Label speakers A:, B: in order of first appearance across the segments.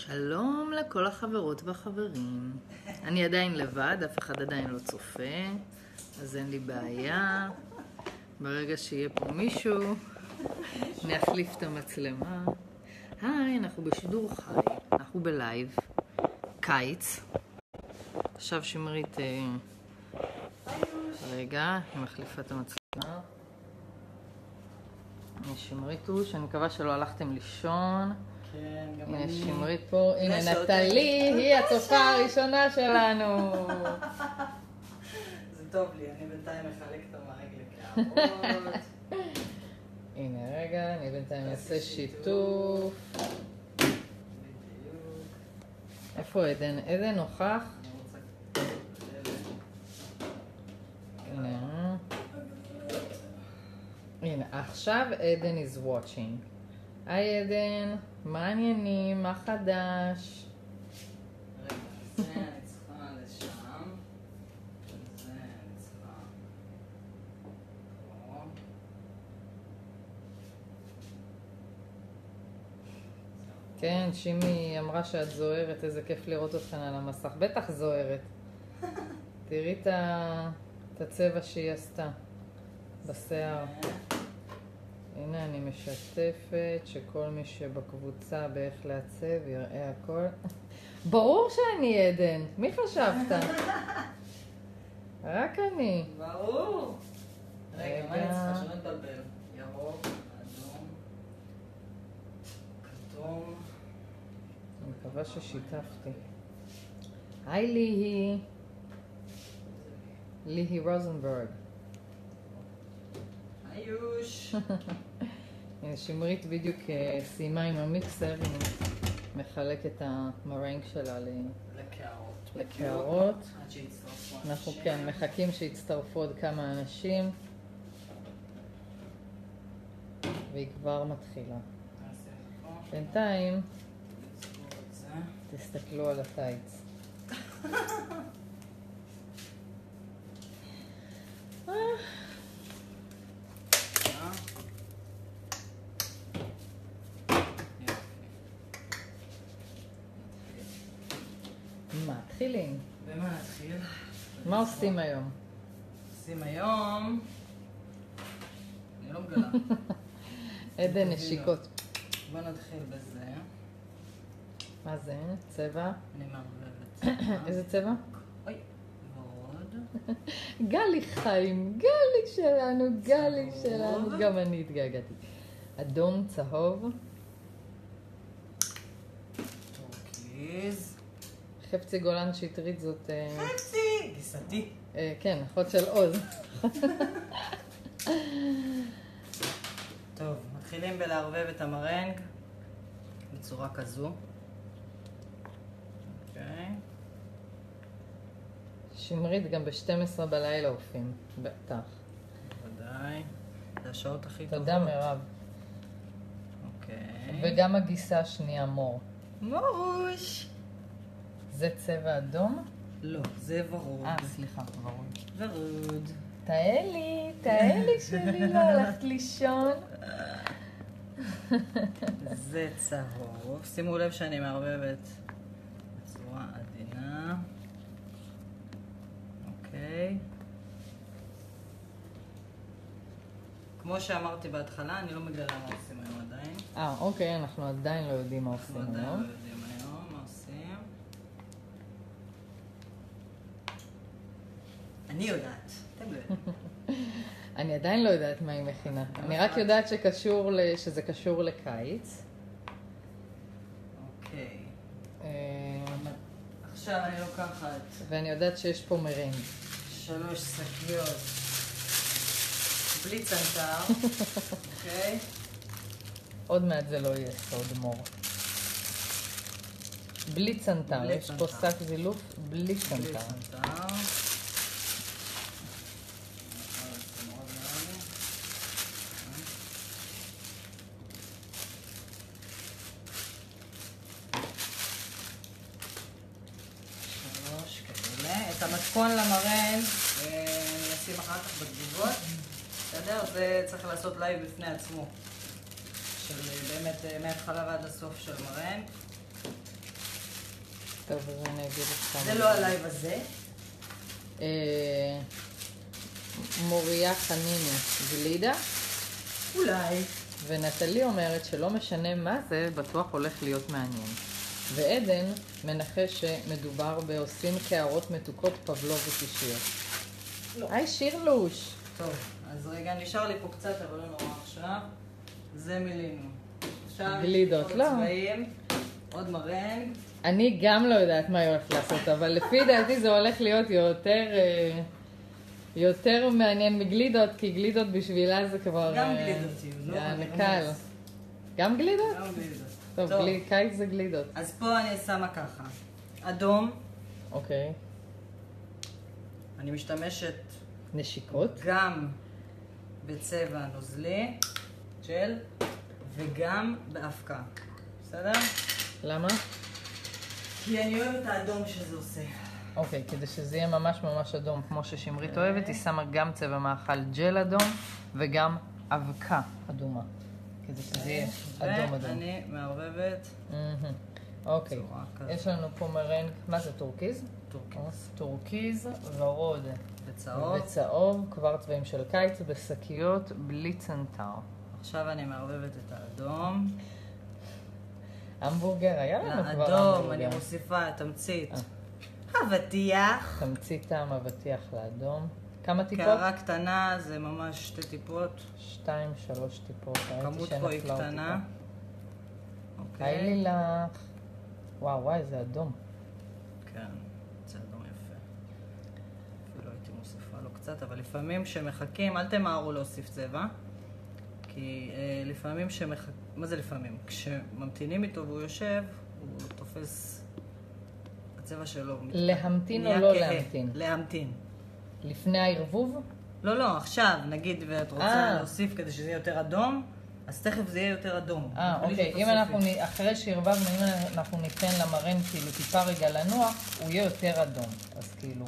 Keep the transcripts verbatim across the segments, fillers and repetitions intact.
A: שלום לכל החברות והחברים. אני עדיין לבד, אף אחד עדיין לא צופה, אז אין לי בעיה. ברגע שיהיה פה מישהו, נחליף את המצלמה. היי, אנחנו בשידור חי, אנחנו בלייב. קיץ. עכשיו שמרית... רגע, אני מחליפה את המצלמה. אני שמרית הוא, שאני מקווה שלא הלכתם לישון.
B: כן, גם אני.
A: הנה שמרית פה, הנה נטלי, היא הצופה הראשונה שלנו.
B: זה טוב לי, אני בינתיים מחלק את המרק לקערות.
A: הנה רגע, אני בינתיים אעשה שיתוף. איפה עדן? עדן נוכח? הנה. הנה, עכשיו עדן is watching. היי עדן, מה העניינים? מה חדש?
B: רגע, זה אני צריכה לשם. זה אני צריכה פה.
A: כן, שימי אמרה שאת זוהרת, איזה כיף לראות אתכן על המסך. בטח זוהרת. תראי את ה- את הצבע שהיא עשתה בשיער. הנה אני משתפת שכל מי שבקבוצה באיך לעצב יראה הכל. ברור שאני עדן, מי חשבת? רק אני.
B: ברור. רגע, מה אני צריכה? שלא נתבלבל. ירוק, אדום, כתום.
A: אני מקווה ששיתפתי. היי ליהי. ליהי רוזנברג.
B: איוש.
A: הנה שמרית בדיוק סיימה עם המיקסר, היא מחלקת את המרנג שלה
B: לקערות.
A: לקערות.
B: עד שיצטרפו
A: אנחנו
B: אנשים.
A: כן מחכים שיצטרפו עוד כמה אנשים והיא כבר מתחילה.
B: נעשה פה.
A: בינתיים
B: נסגור את זה.
A: תסתכלו על הטייץ. מתחילים.
B: במה נתחיל?
A: מה עושים היום?
B: עושים היום... אני לא מגלה.
A: עדן נשיקות.
B: בוא נתחיל בזה.
A: מה זה? צבע?
B: אני מערבבת.
A: איזה צבע?
B: אוי, ועוד.
A: גלי חיים, גלי שלנו, גלי
B: צהוב.
A: שלנו. גם אני התגעגעתי. אדום, צהוב.
B: טורקיז.
A: חפצי גולן שטרית זאת... אה,
B: חצי! גיסתי.
A: אה, כן, אחות של עוז.
B: טוב, מתחילים בלערבב את המרנג בצורה כזו. אוקיי.
A: שמרית גם ב-שתים עשרה בלילה אופים, בטח.
B: בוודאי. זה השעות הכי טובות.
A: תודה מירב.
B: אוקיי.
A: וגם הגיסה השנייה מור.
B: מורוש!
A: זה צבע אדום?
B: לא, זה ורוד.
A: אה, סליחה, ורוד.
B: ורוד.
A: תהלי, תהלי שלי, לא הלכת לישון.
B: זה צהוב. שימו לב שאני מערבבת בצורה עדינה. אוקיי. כמו שאמרתי בהתחלה, אני לא מגלה מה עושים היום עדיין.
A: אה, אוקיי, אנחנו עדיין לא יודעים מה
B: אנחנו
A: עושים
B: עדיין לא
A: היום.
B: יודעים היום מה עושים. אני יודעת, אתם לא יודעים.
A: אני עדיין לא יודעת מה היא מכינה. אני רק יודעת שקשור ל- שזה קשור לקיץ.
B: אוקיי.
A: אה,
B: עכשיו אני לוקחת
A: ואני יודעת שיש פה מרינג.
B: שלוש שקיות בלי צנטר, אוקיי?
A: עוד מעט זה לא יהיה סוד מור. בלי צנטר,
B: בלי
A: יש פה
B: צנטר.
A: שק זילוף בלי
B: בלי
A: צנטר.
B: צנטר. שלוש כאלה. את המתכון למרן אני אשים אחר כך בתגובות. בסדר? זה צריך לעשות לייב בפני עצמו. של באמת מההתחלה ועד הסוף של מרן.
A: טוב, אז אני אגיד לך כמה.
B: זה לא הלייב הזה.
A: אה, מוריה חניני, גלידה.
B: אולי.
A: ונטלי אומרת שלא משנה מה זה, בטוח הולך להיות מעניין. ועדן מנחש שמדובר בעושים קערות מתוקות פבלובית אישיות.
B: לא.
A: היי שירלוש.
B: טוב, אז רגע, נשאר לי פה קצת, אבל לא נורא עכשיו. זה מילינו. עכשיו
A: גלידות,
B: יש לי
A: לא.
B: עוד צבעים, עוד מרנג.
A: אני גם לא יודעת מה היא הולכת לעשות, אבל לפי דעתי זה הולך להיות יותר, אה, יותר מעניין מגלידות, כי גלידות בשבילה זה כבר...
B: גם
A: אה,
B: גלידות יהיו, לא?
A: יעני
B: אני
A: קל.
B: רומז.
A: גם גלידות?
B: גם גלידות.
A: טוב,
B: טוב.
A: גלי- קיץ זה גלידות.
B: אז פה אני שמה ככה. אדום,
A: אוקיי.
B: אני משתמשת
A: נשיקות.
B: גם בצבע נוזלי, ג'ל, וגם באבקה. בסדר?
A: למה?
B: כי אני אוהבת את האדום שזה עושה.
A: אוקיי, כדי שזה יהיה ממש ממש אדום, כמו ששמרית אוהבת, היא שמה גם צבע מאכל ג'ל אדום וגם אבקה אדומה. כדי שזה יהיה אדום אדום.
B: ואני מערבבת
A: מהמם. אוקיי,
B: צורה כזאת.
A: יש לנו פה מרנג, מה זה טורקיז?
B: טורקיז.
A: טורקיז, ורוד
B: וצהוב.
A: וצהוב, כבר צבעים של קיץ, בשקיות, בלי צנטר.
B: עכשיו אני מערבבת את האדום.
A: המבורגר, היה לנו כבר
B: לאדום אני
A: המבורגר.
B: מוסיפה תמצית
A: אה.
B: אבטיח.
A: תמצית טעם אבטיח לאדום. כמה טיפות?
B: קערה קטנה זה ממש שתי טיפות.
A: שתיים, שלוש טיפות. ראיתי
B: כמות פה היא
A: שנפלה עוד
B: קטנה.
A: טיפה. היי
B: אוקיי.
A: לילך. וואו, וואי, זה אדום.
B: כן, זה אדום יפה. אפילו הייתי מוסיפה לו קצת, אבל לפעמים שמחכים, אל תמהרו להוסיף צבע. כי אה, לפעמים שמחכים, מה זה לפעמים? כשממתינים איתו והוא יושב, הוא תופס הצבע שלו.
A: להמתין או
B: נהיה
A: לא
B: כהה.
A: להמתין?
B: להמתין.
A: לפני הערבוב?
B: לא, לא, עכשיו, נגיד, ואת רוצה
A: אה.
B: להוסיף כדי שזה יהיה יותר אדום, אז תכף זה יהיה יותר אדום.
A: אה,
B: בלי
A: אוקיי. אם
B: שתוסיפי.
A: אנחנו, נ- אחרי שערבבנו, אם אנחנו ניתן למרן כאילו טיפה רגע לנוח, הוא יהיה יותר אדום. אז כאילו,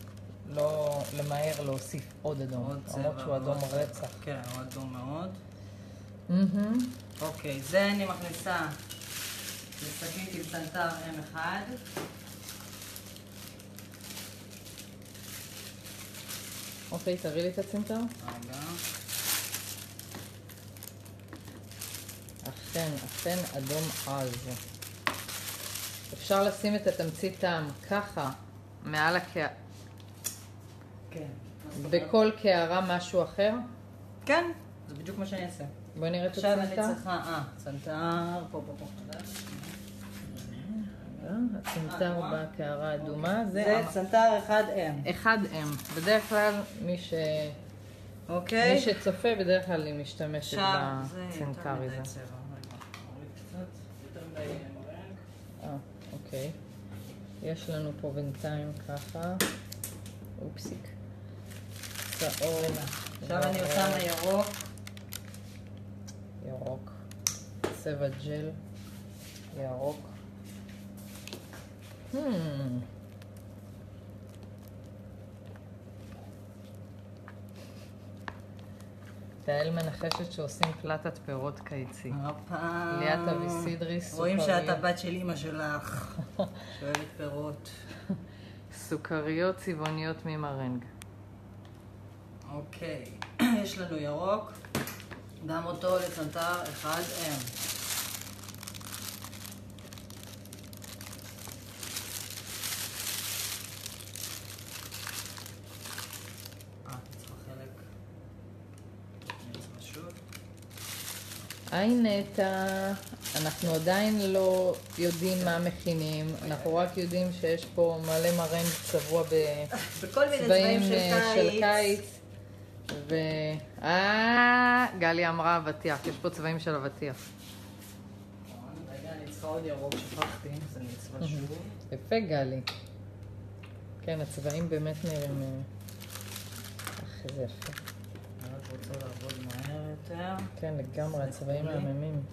A: לא למהר להוסיף עוד אדום.
B: עוד צבע.
A: למרות שהוא אדום
B: עוד צבע.
A: רצח.
B: כן, הוא אדום מאוד.
A: מהמם.
B: אוקיי, זה אני מכניסה לשקית עם צנתר אם אחד.
A: אוקיי, תראי לי את הצנתר.
B: רגע.
A: אכן, אכן אדום עז. אפשר לשים את התמצית טעם ככה, מעל הקערה,
B: כן.
A: בכל קערה משהו אחר.
B: כן, זה בדיוק מה שאני אעשה.
A: בואי נראה את
B: עכשיו אני
A: הצנתר.
B: צריכה, אה, צנתר, פה, פה, פה.
A: הצנתר בקערה האדומה, זה
B: זה צנתר אחד אם.
A: אחד אם. בדרך כלל מי ש...
B: אוקיי?
A: מי שצופה בדרך כלל היא משתמשת
B: עכשיו זה
A: בצנתר
B: יותר
A: הזה.
B: מדי צבע. רגע, נוריד קצת, יותר מדי מרנג.
A: אה, אוקיי. יש לנו פה בינתיים ככה. אופסיק. צהוב.
B: עכשיו אני עושה ירוק.
A: ירוק. צבע ג'ל. ירוק. Hmm. תהל מנחשת שעושים פלטת פירות קיצי.
B: הופה.
A: ליאת אביסידרי,
B: רואים
A: סוכריות.
B: שאת הבת של אימא שלך. שאוהבת פירות.
A: סוכריות צבעוניות ממרנג.
B: אוקיי, יש לנו ירוק, גם אותו לצנתר אחד אם. אה, אתה צריכה חלק. אני צריכה שוב.
A: היי נטע, אנחנו עדיין לא יודעים מה מכינים, אנחנו רק יודעים שיש פה מלא מרנג צבוע
B: בכל מיני
A: בצבעים
B: צבעים
A: אה,
B: של
A: של
B: קיץ.
A: קיץ. ו... אה, גלי אמרה אבטיח, יש פה צבעים של אבטיח.
B: רגע, אני צריכה עוד ירוק, שכחתי, אז אני צריכה שוב.
A: יפה גלי. כן, הצבעים באמת נראים... אה, אך, איזה יפה.
B: אני רק רוצה לעבוד מהר יותר.
A: כן, לגמרי, הצבעים
B: אוקיי.
A: מהממים.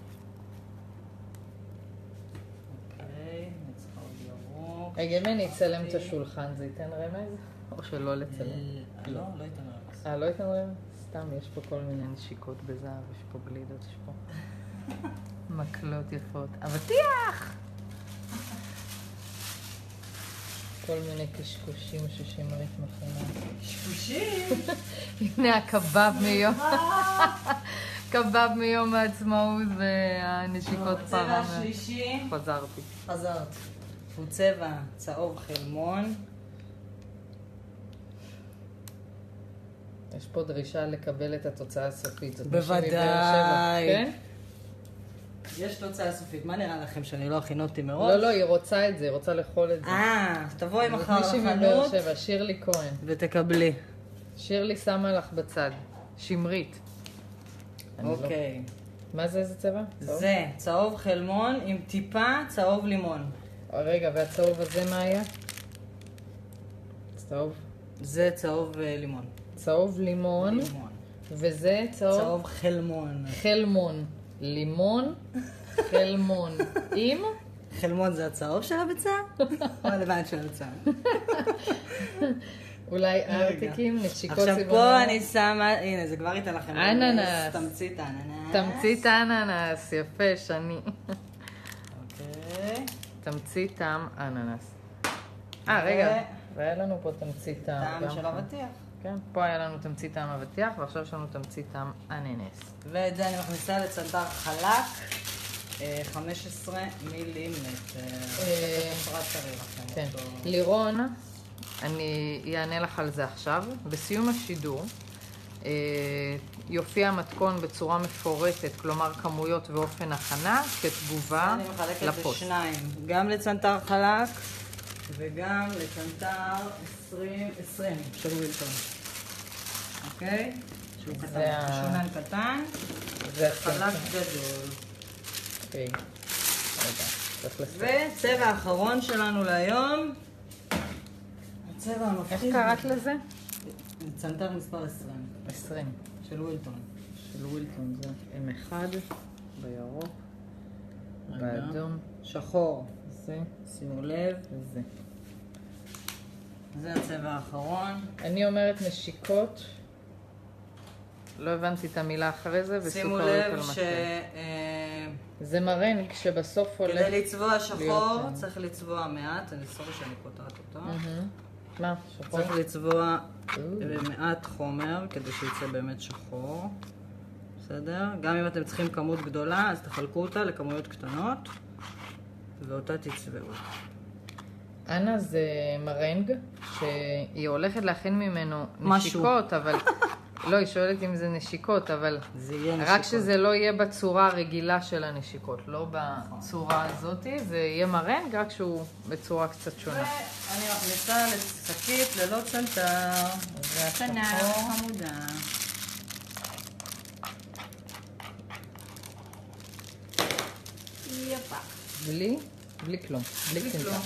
B: אוקיי, אני צריכה עוד ירוק.
A: רגע, אם אני אצלם את השולחן, זה ייתן רמז? או שלא לצלם?
B: אה, לא, לא ייתן רמז.
A: אה, לא ייתן רמז? סתם, יש פה כל מיני נשיקות בזהב, יש פה גלידות, יש פה מקלות יפות. אבטיח! כל מיני קשקושים ששמרית מכינה.
B: קשקושים?
A: הנה הקבב מיום... קבב מיום העצמאות והנשיקות פרה.
B: הצבע השלישי.
A: חזרתי.
B: חזרת. הוא צבע צהוב חלמון.
A: יש פה דרישה לקבל את התוצאה הסופית.
B: בוודאי.
A: כן?
B: יש תוצאה סופית. מה נראה לכם, שאני לא הכינותי מראש?
A: לא, לא, היא רוצה את זה, היא רוצה לאכול את זה.
B: אה, תבואי מחר
A: מישהי מבאר
B: לחנות
A: שבע, שירלי כהן.
B: ותקבלי.
A: שירלי שמה לך בצד. שמרית. אני לא-
B: אוקיי.
A: מה זה, איזה צבע? צהוב?
B: זה צהוב חלמון עם טיפה צהוב לימון.
A: רגע, והצהוב הזה מה היה? צהוב?
B: זה צהוב אה, לימון.
A: צהוב לימון.
B: לימון.
A: וזה צהוב?
B: צהוב חלמון.
A: חלמון. לימון, חלמון. עם?
B: חלמון זה הצהוב של הביצה? או הלבן של הביצה?
A: אולי ארטיקים, נשיקות
B: עכשיו
A: צבעוניות.
B: פה אני שמה, הנה זה כבר ייתן לכם.
A: אננס.
B: תמצית אננס.
A: תמצית אננס, יפה, שני.
B: אוקיי.
A: תמצית טעם אננס. אה, רגע, והיה לנו פה תמצית טעם.
B: טעם
A: גם
B: של
A: פה.
B: אבטיח.
A: כן, פה היה לנו תמצית טעם אבטיח, ועכשיו יש לנו תמצית טעם אננס.
B: ואת זה אני מכניסה לצנתר חלק, אה, חמש עשרה מילימטר.
A: אה,
B: אפרת תראי לכם
A: כן.
B: אותו.
A: לירון, אני אענה לך על זה עכשיו. בסיום השידור אה, יופיע המתכון בצורה מפורטת, כלומר כמויות ואופן הכנה, כתגובה
B: אני מחלקת
A: לפוסט.
B: לשניים, גם לצנתר חלק וגם לצנתר עשרים עשרים של ווילטון. אוקיי? שהוא קטן,
A: זה ה-
B: שונן קטן,
A: זה
B: חלק
A: הצמצום.
B: גדול.
A: אוקיי. רגע, צריך לסיים.
B: וצבע האחרון שלנו להיום, הצבע
A: איך
B: המפחיד.
A: קראת לזה?
B: צנתר מספר עשרים
A: עשרים.
B: של ווילטון.
A: של ווילטון, זה אם אחד, בירוק,
B: רגע.
A: באדום,
B: שחור,
A: זה
B: שימו לב,
A: וזה.
B: זה הצבע האחרון.
A: אני אומרת נשיקות, לא הבנתי את המילה אחרי זה,
B: שימו
A: וסוכריות על
B: לב
A: משהו.
B: ש... אה,
A: זה מרנג שבסוף הולך...
B: כדי לצבוע שחור
A: להיות,
B: צריך לצבוע מעט, אני סורי שאני קוטעת אותו.
A: מהמם. מה? שחור?
B: צריך לצבוע
A: או.
B: מעט חומר כדי שיצא באמת שחור. בסדר? גם אם אתם צריכים כמות גדולה, אז תחלקו אותה לכמויות קטנות ואותה תצבעו.
A: אנה זה מרנג, שהיא הולכת להכין ממנו
B: משהו.
A: נשיקות, אבל... לא, היא שואלת אם זה נשיקות, אבל...
B: זה יהיה
A: רק
B: נשיקות.
A: שזה לא יהיה בצורה הרגילה של הנשיקות, לא בצורה הזאת, זה יהיה מרנג, רק שהוא בצורה קצת שונה.
B: ואני מכניסה לשקית ללא צנתר.
A: זה
B: קטנה,
A: השחור.
B: חמודה. יפה.
A: בלי? בלי כלום. בלי
B: בלי
A: קינטה.
B: כלום.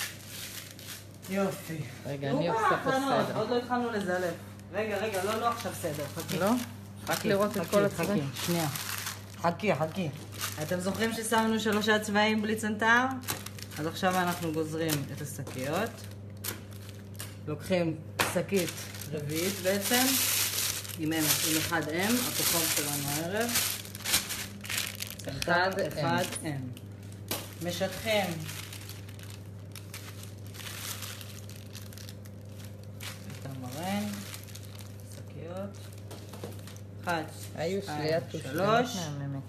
B: יופי.
A: רגע, אני עושה פה סדר.
B: עוד לא התחלנו לזלף. רגע, רגע, לא, לא עכשיו סדר. חכי.
A: לא? רק לראות את
B: חכי,
A: כל
B: חכי,
A: הצבעים.
B: שנייה. חכי, חכי. אתם זוכרים ששמנו שלושה צבעים בלי צנתר? אז עכשיו אנחנו גוזרים את השקיות. לוקחים שקית רביעית בעצם, עם, עם אחד M, הכוכב שלנו הערב.
A: אחד
B: אחד M. משטחים. את המרן, שקיות. אחת,
A: היו
B: שתיים,
A: שליית
B: שלוש.
A: מהממת.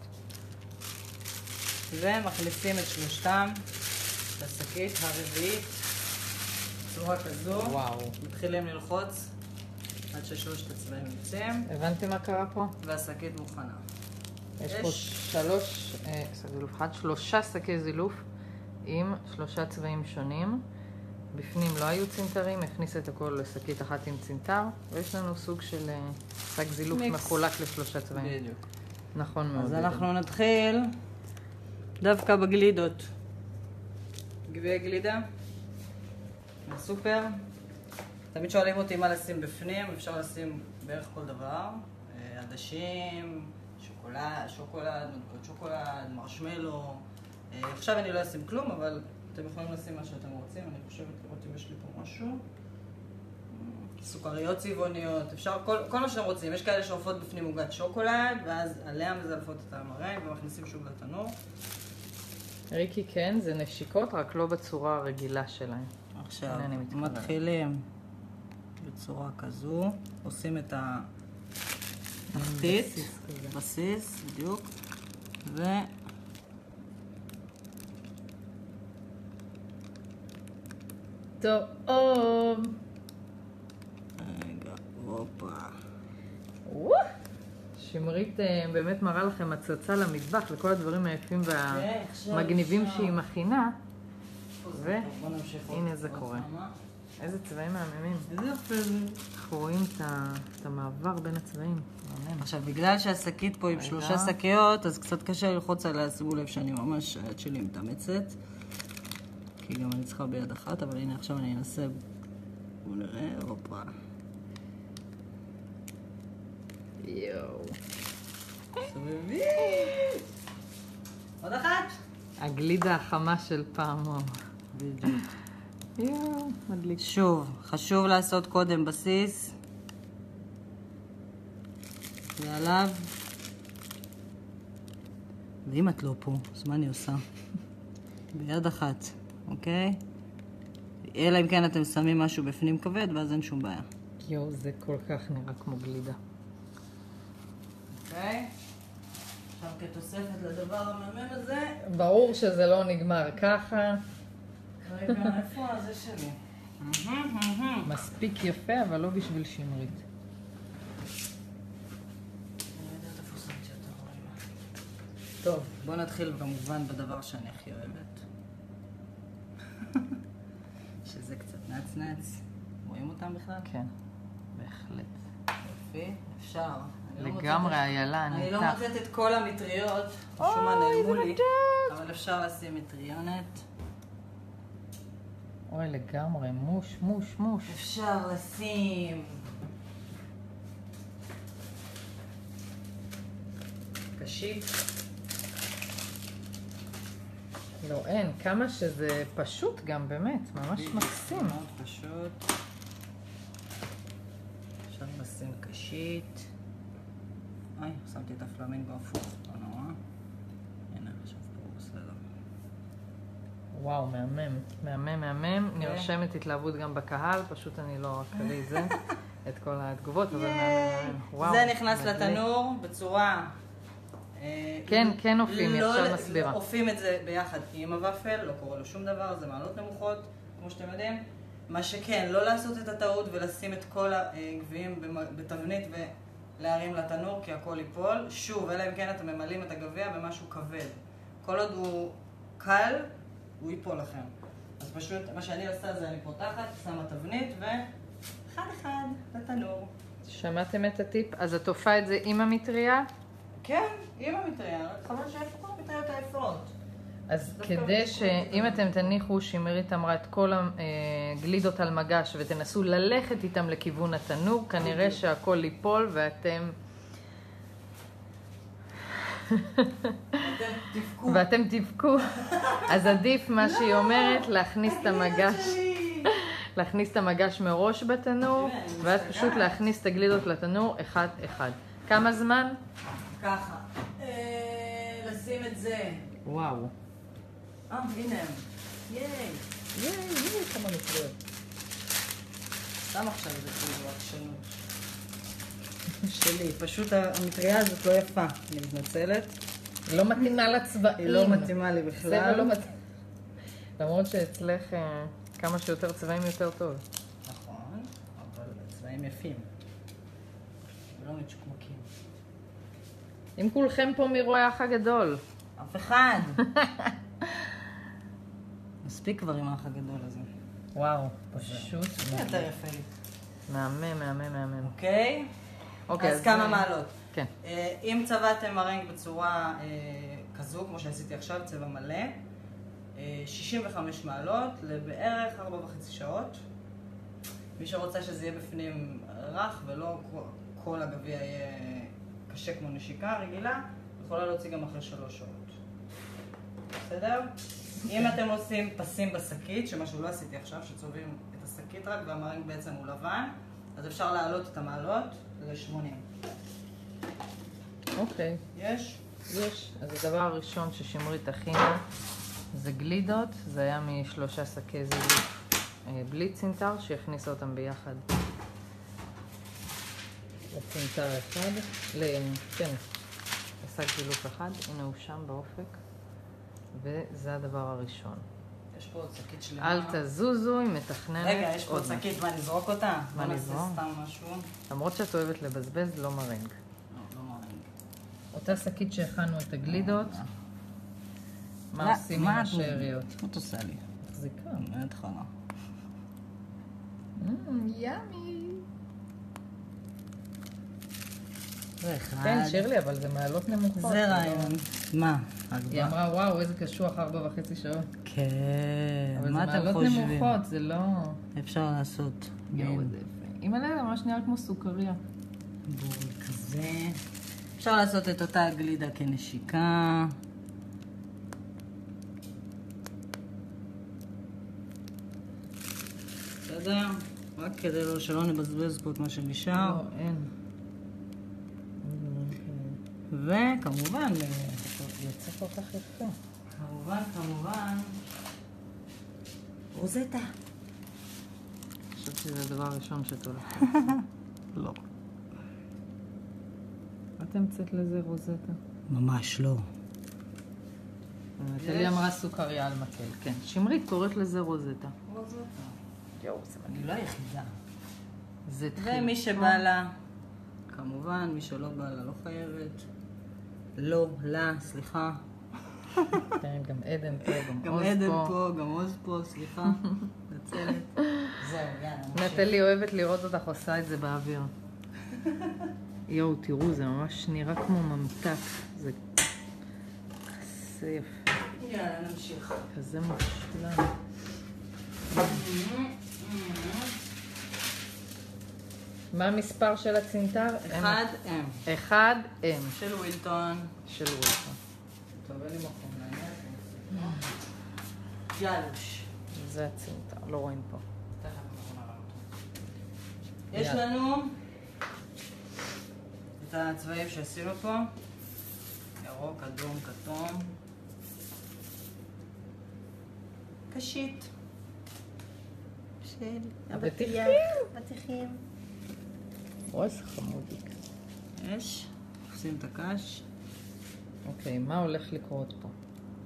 B: ומכניסים את שלושתם לשקית הרביעית. בצורה כזו.
A: וואו.
B: מתחילים ללחוץ עד ששלושת הצבעים יוצאים,
A: הבנתי מה קרה פה?
B: והשקית מוכנה.
A: יש פה שלוש, אה, זילוף אחד, שלושה שקי זילוף עם שלושה צבעים שונים. בפנים לא היו צינטרים, הכניס את הכל לשקית אחת עם צינטר, ויש לנו סוג של אה, שק זילוף
B: מיקס.
A: מחולק לשלושה צבעים.
B: בדיוק.
A: נכון מאוד.
B: אז אנחנו נתחיל דווקא בגלידות. גביעי גלידה מהסופר. תמיד שואלים אותי מה לשים בפנים, אפשר לשים בערך כל דבר. אה, עדשים, שוקולד, שוקולד, מנקות שוקולד, מרשמלו. אה, עכשיו אני לא אשים כלום, אבל אתם יכולים לשים מה שאתם רוצים. אני חושבת לראות אם יש לי פה משהו. סוכריות צבעוניות, אפשר כל, כל מה שאתם רוצים. יש כאלה שעופות בפנים עוגת שוקולד, ואז עליה מזלפות את המרנג ומכניסים שוב לתנור.
A: ריקי, כן, זה נשיקות, רק לא בצורה הרגילה שלהם.
B: עכשיו
A: הנה אני מתקרבת.
B: מתחילים בצורה כזו, עושים את התחתית,
A: בסיס כזה.
B: בסיס, בדיוק, ו...
A: טוב.
B: רגע, הופה.
A: וואו. שמרית אה, באמת מראה לכם הצצה למטבח, לכל הדברים היפים והמגניבים שהיא מכינה. והנה זה קורה. איזה צבעים מהממים.
B: איזה יפה זה.
A: אנחנו רואים את ה- את המעבר בין הצבעים. מהמם.
B: עכשיו, בגלל שהשקית פה עם
A: רגע.
B: שלושה שקיות, אז קצת קשה ללחוץ עליה, שימו לב שאני ממש, היד שלי מתאמצת. כי גם אני צריכה ביד אחת, אבל הנה עכשיו אני אנסה, בואו נראה, הופה.
A: יואו.
B: סובבי. עוד אחת?
A: הגלידה החמה של פעם.
B: בדיוק.
A: יואו, מדליק.
B: שוב, חשוב לעשות קודם בסיס. ועליו. ואם את לא פה, אז מה אני עושה? ביד אחת, אוקיי? אלא אם כן אתם שמים משהו בפנים כבד, ואז אין שום בעיה.
A: יואו, זה כל כך נראה כמו גלידה.
B: אוקיי? עכשיו כתוספת לדבר המהמם הזה,
A: ברור שזה לא נגמר ככה.
B: רגע, איפה הזה שלי?
A: מספיק יפה, אבל לא בשביל שמרית.
B: אני לא יודעת איפה שמתי אותה, רגע.
A: טוב.
B: בואו נתחיל כמובן בדבר שאני הכי אוהבת. שזה קצת נץ-נץ. רואים אותם בכלל?
A: כן, בהחלט.
B: יופי, אפשר. אני לא
A: לגמרי,
B: מוצאת-
A: איילה, אני
B: אני לא
A: איתך.
B: מוצאת את כל המטריות, משום מה נעלמו לי, אבל אפשר לשים מטריונת.
A: אוי, לגמרי, מוש, מוש, מוש.
B: אפשר לשים קשית.
A: לא, אין, כמה שזה פשוט גם, באמת, ממש מקסים.
B: מאוד פשוט. אפשר לשים קשית. אוי, שמתי את הפלמינגו הפוך, לא נורא. הנה, עכשיו פה בסדר.
A: וואו, מהמם, מהמם, מהמם. נרשמת התלהבות גם בקהל, פשוט אני לא אקריא זה, את כל התגובות, אבל מהמם, מהמם. וואו,
B: זה נכנס
A: מדליק.
B: לתנור בצורה... אה,
A: כן, כן אופים, היא
B: לא-
A: עכשיו מסבירה.
B: אופים את זה ביחד עם הוואפל, לא קורה לו שום דבר, זה מעלות נמוכות, כמו שאתם יודעים. מה שכן, לא לעשות את הטעות ולשים את כל הגביעים במ- בתבנית ולהרים לתנור, כי הכל ייפול. שוב, אלא אם כן אתם ממלאים את הגביע במשהו כבד. כל עוד הוא קל, הוא ייפול לכם. אז פשוט, מה שאני עושה זה אני פותחת, שמה תבנית ואחד אחד לתנור.
A: שמעתם את הטיפ? אז את תופעה את זה עם המטריה?
B: כן, עם המטריה, רק חבל שאיפה כל המטריות היפות.
A: אז כדי שאם אתם תניחו, שמרית אמרה את כל הגלידות על מגש ותנסו ללכת איתם לכיוון התנור, כנראה שהכל ייפול ואתם...
B: אתם תבכו.
A: ואתם תבכו. אז עדיף מה שהיא אומרת, להכניס את המגש, להכניס את המגש מראש בתנור, ואז פשוט להכניס את הגלידות לתנור אחד אחד. כמה זמן?
B: ככה. אה, לשים את זה.
A: וואו.
B: אה, הנה הם. ייי.
A: ייי, ייי, כמה מטריות.
B: שם עכשיו את זה כאילו עקשנות. שלי, פשוט המטריה הזאת לא יפה. אני מתנצלת.
A: לא מתאימה לצבעים.
B: היא לא מתאימה לי
A: צבע
B: בכלל.
A: לא מתאים. למרות שאצלך אה, כמה שיותר צבעים יותר טוב.
B: נכון, אבל צבעים יפים. ולא מצ'וקמקים.
A: אם כולכם פה מרואי האח הגדול.
B: אף אחד. מספיק כבר עם האח הגדול הזה.
A: וואו, פשוט
B: זה יותר יפה לי.
A: מהמם, מהמם, מהמם.
B: אוקיי?
A: אוקיי,
B: אז כמה מעלות.
A: כן.
B: אה, אם צבעתם מרנג בצורה אה, כזו, כמו שעשיתי עכשיו, צבע מלא, אה, שישים וחמש מעלות לבערך ארבע וחצי שעות. מי שרוצה שזה יהיה בפנים רך ולא כל- כל הגביע יהיה קשה כמו נשיקה רגילה, יכולה להוציא גם אחרי שלוש שעות. בסדר? אם אתם עושים פסים בשקית, שמשהו לא עשיתי עכשיו, שצובעים את השקית רק והמרנג בעצם הוא לבן, אז אפשר להעלות את המעלות ל-שמונים.
A: אוקיי.
B: יש?
A: יש. אז הדבר הראשון ששמרית הכינה זה גלידות. זה היה משלושה שקי זיזוף אה, בלי צינטר, שיכניסה אותם ביחד. לצינטר אחד, ל... כן, עשה גילוף אחד, הנה הוא שם באופק, וזה הדבר הראשון.
B: יש פה עוד שקית שלמה.
A: אל תזוזו, היא מתכננת.
B: רגע, יש פה עוד שקית, מה, נזרוק אותה?
A: מה
B: בוא
A: נזרוק?
B: נעשה סתם משהו.
A: למרות שאת אוהבת לבזבז, לא מרנג.
B: לא, לא מרנג.
A: אותה שקית שהכנו את הגלידות, מה עושים עם השאריות?
B: מה את עושה לי?
A: מחזיקה.
B: מההתחלה.
A: ימי.
B: זה אחד.
A: כן, שירלי, אבל זה מעלות נמוכות.
B: זה רעיון. מה?
A: היא אמרה, וואו, איזה קשוח, ארבע וחצי שעות.
B: כן, מה אתם
A: אבל זה מעלות
B: חושבים?
A: נמוכות, זה לא...
B: אפשר לעשות.
A: יואו, זה יפה. אימא'לה, זה ממש נראה כמו סוכריה.
B: בול כזה. אפשר לעשות את אותה גלידה כנשיקה. בסדר? רק כדי לא שלא נבזבז פה את מה שנשאר.
A: לא, אין.
B: וכמובן,
A: יוצא כל כך יפה.
B: כמובן, כמובן, רוזטה.
A: חושבת שזה הדבר הראשון שתולך.
B: לא.
A: את המצאת לזה רוזטה?
B: ממש לא.
A: נטלי אמרה סוכריה על מקל. כן. שמרית קוראת לזה רוזטה.
B: רוזטה.
A: יואו, זה
B: אני לא היחידה.
A: זה תחיל.
B: ומי שבא לה, כמובן, מי שלא בא לה לא חייבת. לא, לה, סליחה.
A: כן, גם עדן פה, גם
B: גם
A: עוז
B: עדן
A: פה.
B: פה, גם עוז פה, סליחה. נצלת. זהו, יאללה.
A: נטלי אוהבת לראות אותך עושה את זה באוויר. יואו, תראו, זה ממש נראה כמו ממתק. זה כזה יפה.
B: יאללה, נמשיך.
A: כזה מושלם. מה המספר של הצינטר?
B: אחד, אם.
A: אחד, אם.
B: של ווילטון.
A: של וולפה.
B: טוב, אין לי מקום לעניין. יאלוש.
A: זה הצינטר, לא רואים פה.
B: יש לנו את הצבעים שעשינו פה. ירוק, אדום, כתום. קשית. של
A: אבטיחים.
B: אבטיחים.
A: אוי, זה חמודיק.
B: יש. עושים את הקש.
A: אוקיי, מה הולך לקרות פה?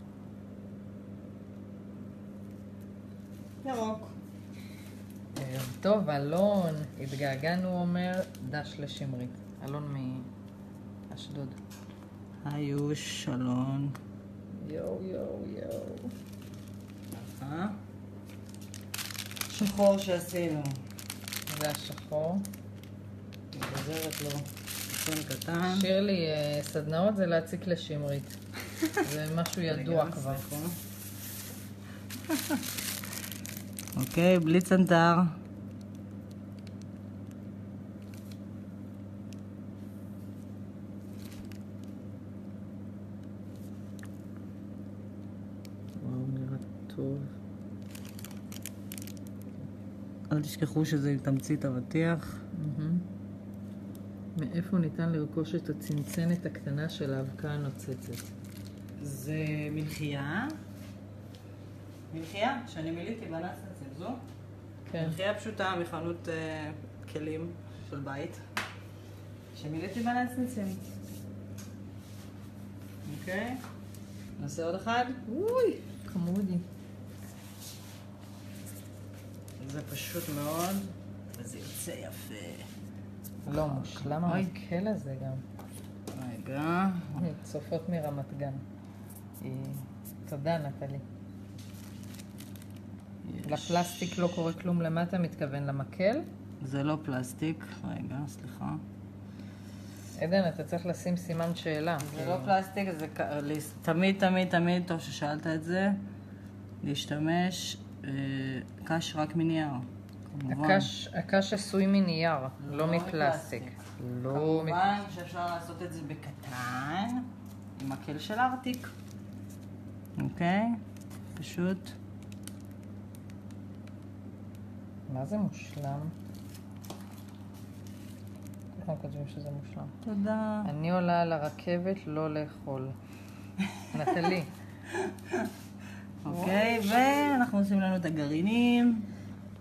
B: ירוק.
A: ערב טוב, אלון, התגעגענו, הוא אומר, דש לשמרית. אלון מאשדוד.
B: היוש, שלום.
A: יואו, יואו, יואו.
B: אה? שחור שעשינו.
A: זה השחור.
B: גוזרת לו צפון קטן.
A: שירלי, אה, סדנאות זה להציק לשמרית. זה משהו ידוע כבר.
B: אוקיי, בלי צנטר.
A: וואו, נראה טוב.
B: אל תשכחו שזה עם תמצית אבטיח.
A: מאיפה ניתן לרכוש את הצנצנת הקטנה של האבקה הנוצצת?
B: זה מלחייה. מלחייה שאני מיליתי בנסנסים זו.
A: כן.
B: מלחייה פשוטה מחנות אה, כלים של בית. שמיליתי בנסנסים. אוקיי. נעשה עוד אחד.
A: אוי, חמודי.
B: זה פשוט מאוד. וזה יוצא יפה.
A: לא, מושלם המקל הזה גם.
B: רגע.
A: צופות מרמת גן. תודה, נטלי. לפלסטיק לא קורה כלום, למה אתה מתכוון? למקל?
B: זה לא פלסטיק. רגע, סליחה.
A: עדן, אתה צריך לשים סימן שאלה.
B: זה לא פלסטיק, זה תמיד, תמיד, תמיד, טוב ששאלת את זה, להשתמש קש רק מנייר.
A: הקש, הקש עשוי מנייר, לא מפלסטיק. לא
B: כמובן שאפשר לעשות את זה בקטן, עם מקל של ארטיק. אוקיי? פשוט.
A: מה זה מושלם? כולם כותבים שזה מושלם.
B: תודה.
A: אני עולה על הרכבת לא לאכול. נטלי.
B: אוקיי, ואנחנו עושים לנו את הגרעינים.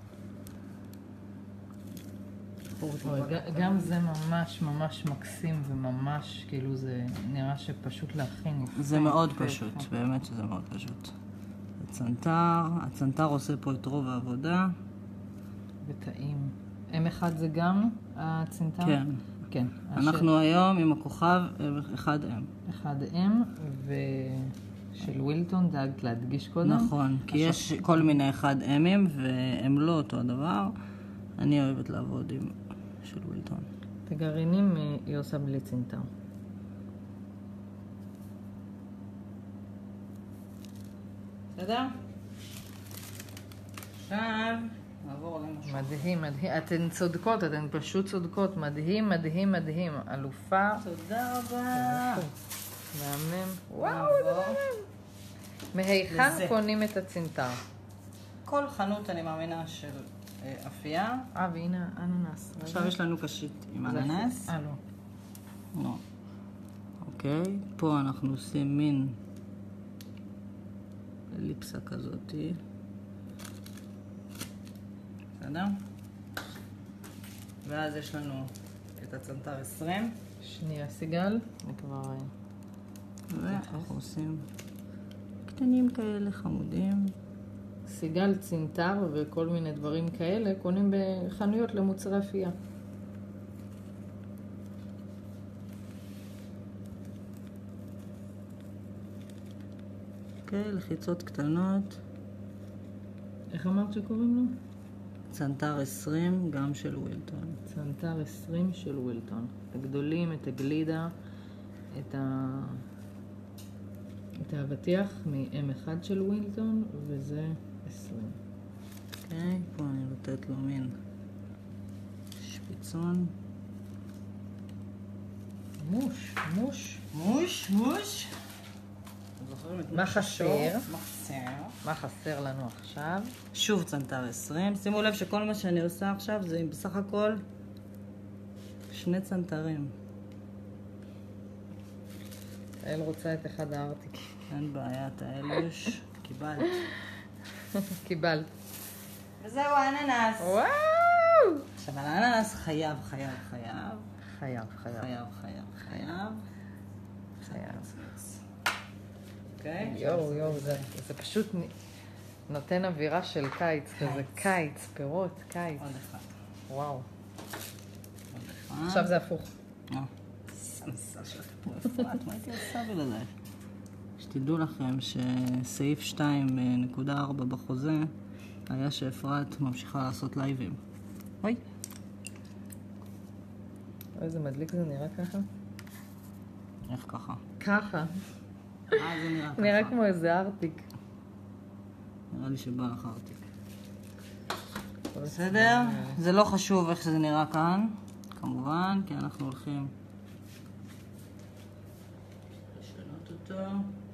A: אוי, ג- גם זה ממש ממש מקסים וממש, כאילו זה נראה שפשוט להכין.
B: זה
A: יפה,
B: מאוד
A: יפה,
B: פשוט,
A: יפה.
B: באמת שזה מאוד פשוט. הצנתר, הצנתר עושה פה את רוב העבודה.
A: וטעים. אם אחד זה גם הצנתר?
B: כן.
A: כן.
B: אנחנו היום עם הכוכב אחד אם.
A: אחד אם, ושל ווילטון דאגת להדגיש קודם.
B: נכון, כי יש כל מיני אחד אמים והם לא אותו הדבר. אני אוהבת לעבוד עם של ווילטון.
A: את הגרעינים אה, היא עושה בלי צנתר.
B: בסדר? עכשיו נעבור למשהו.
A: מדהים, מדהים. אתן צודקות, אתן פשוט צודקות. מדהים, מדהים, מדהים. אלופה.
B: תודה רבה.
A: מהמם. וואו,
B: נעבור.
A: מהיכן
B: לזה.
A: קונים את הצנתר?
B: כל חנות אני מאמינה של אה, אפייה.
A: אה, והנה אננס.
B: עכשיו יש לנו קשית עם
A: זה
B: אננס.
A: אה, לא.
B: לא. אוקיי, פה אנחנו עושים מין אליפסה כזאתי. בסדר? ואז יש לנו את הצנתר עשרים.
A: שנייה, סיגל. אני כבר...
B: ואנחנו עושים קטנים כאלה חמודים.
A: סיגל, צנתר וכל מיני דברים כאלה קונים בחנויות למוצרי אפייה.
B: אוקיי, לחיצות קטנות.
A: איך אמרת שקוראים לו?
B: צנתר עשרים, גם של ווילטון.
A: צנתר עשרים של ווילטון. את הגדולים, את הגלידה, את ה... את האבטיח מ-אם אחד של ווילטון, וזה עשרים.
B: אוקיי, פה אני נותנת לו מין שפיצון.
A: מוש, מוש.
B: מוש, מוש. זוכרים את
A: מה
B: מוש
A: חסר?
B: השור? מה חסר?
A: מה חסר לנו עכשיו?
B: שוב צנתר עשרים. שימו לב שכל מה שאני עושה עכשיו זה עם בסך הכל שני צנתרים.
A: אל רוצה את אחד הארטיק.
B: אין בעיה, תאלוש. קיבלת.
A: קיבלת.
B: וזהו האננס.
A: וואו!
B: עכשיו על האננס חייב, חייב, חייב.
A: חייב, חייב.
B: חייב, חייב, חייב.
A: חייב.
B: אוקיי?
A: יואו, יואו, זה, זה פשוט נ- נותן אווירה של קיץ, כזה קיץ, פירות, קיץ.
B: עוד אחד.
A: וואו.
B: עוד אחד.
A: עכשיו זה הפוך.
B: אה, סנסה שלך פה, אפרת, מה הייתי עושה בלעדייך? שתדעו לכם שסעיף שתיים נקודה ארבע בחוזה היה שאפרת ממשיכה לעשות לייבים. אוי.
A: איזה מדליק זה נראה ככה?
B: איך ככה?
A: ככה.
B: אה, זה נראה ככה.
A: נראה כמו איזה ארטיק.
B: נראה לי שבא לך ארטיק. בסדר? זה לא חשוב איך שזה נראה כאן, כמובן, כי אנחנו הולכים לשנות אותו.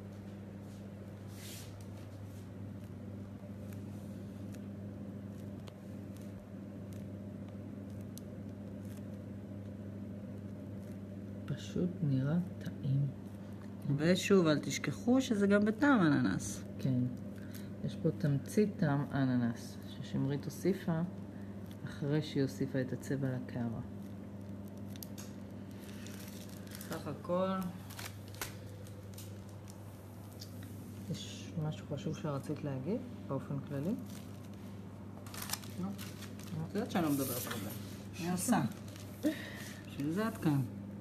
A: פשוט נראה טעים.
B: ושוב, אל תשכחו שזה גם בטעם אננס.
A: כן. יש פה תמצית טעם אננס, ששמרית הוסיפה אחרי שהיא הוסיפה את הצבע לקערה.
B: סך הכל.
A: יש משהו חשוב שרצית להגיד באופן כללי?
B: לא. את יודעת שאני לא מדברת הרבה. אני עושה. בשביל זה את כאן.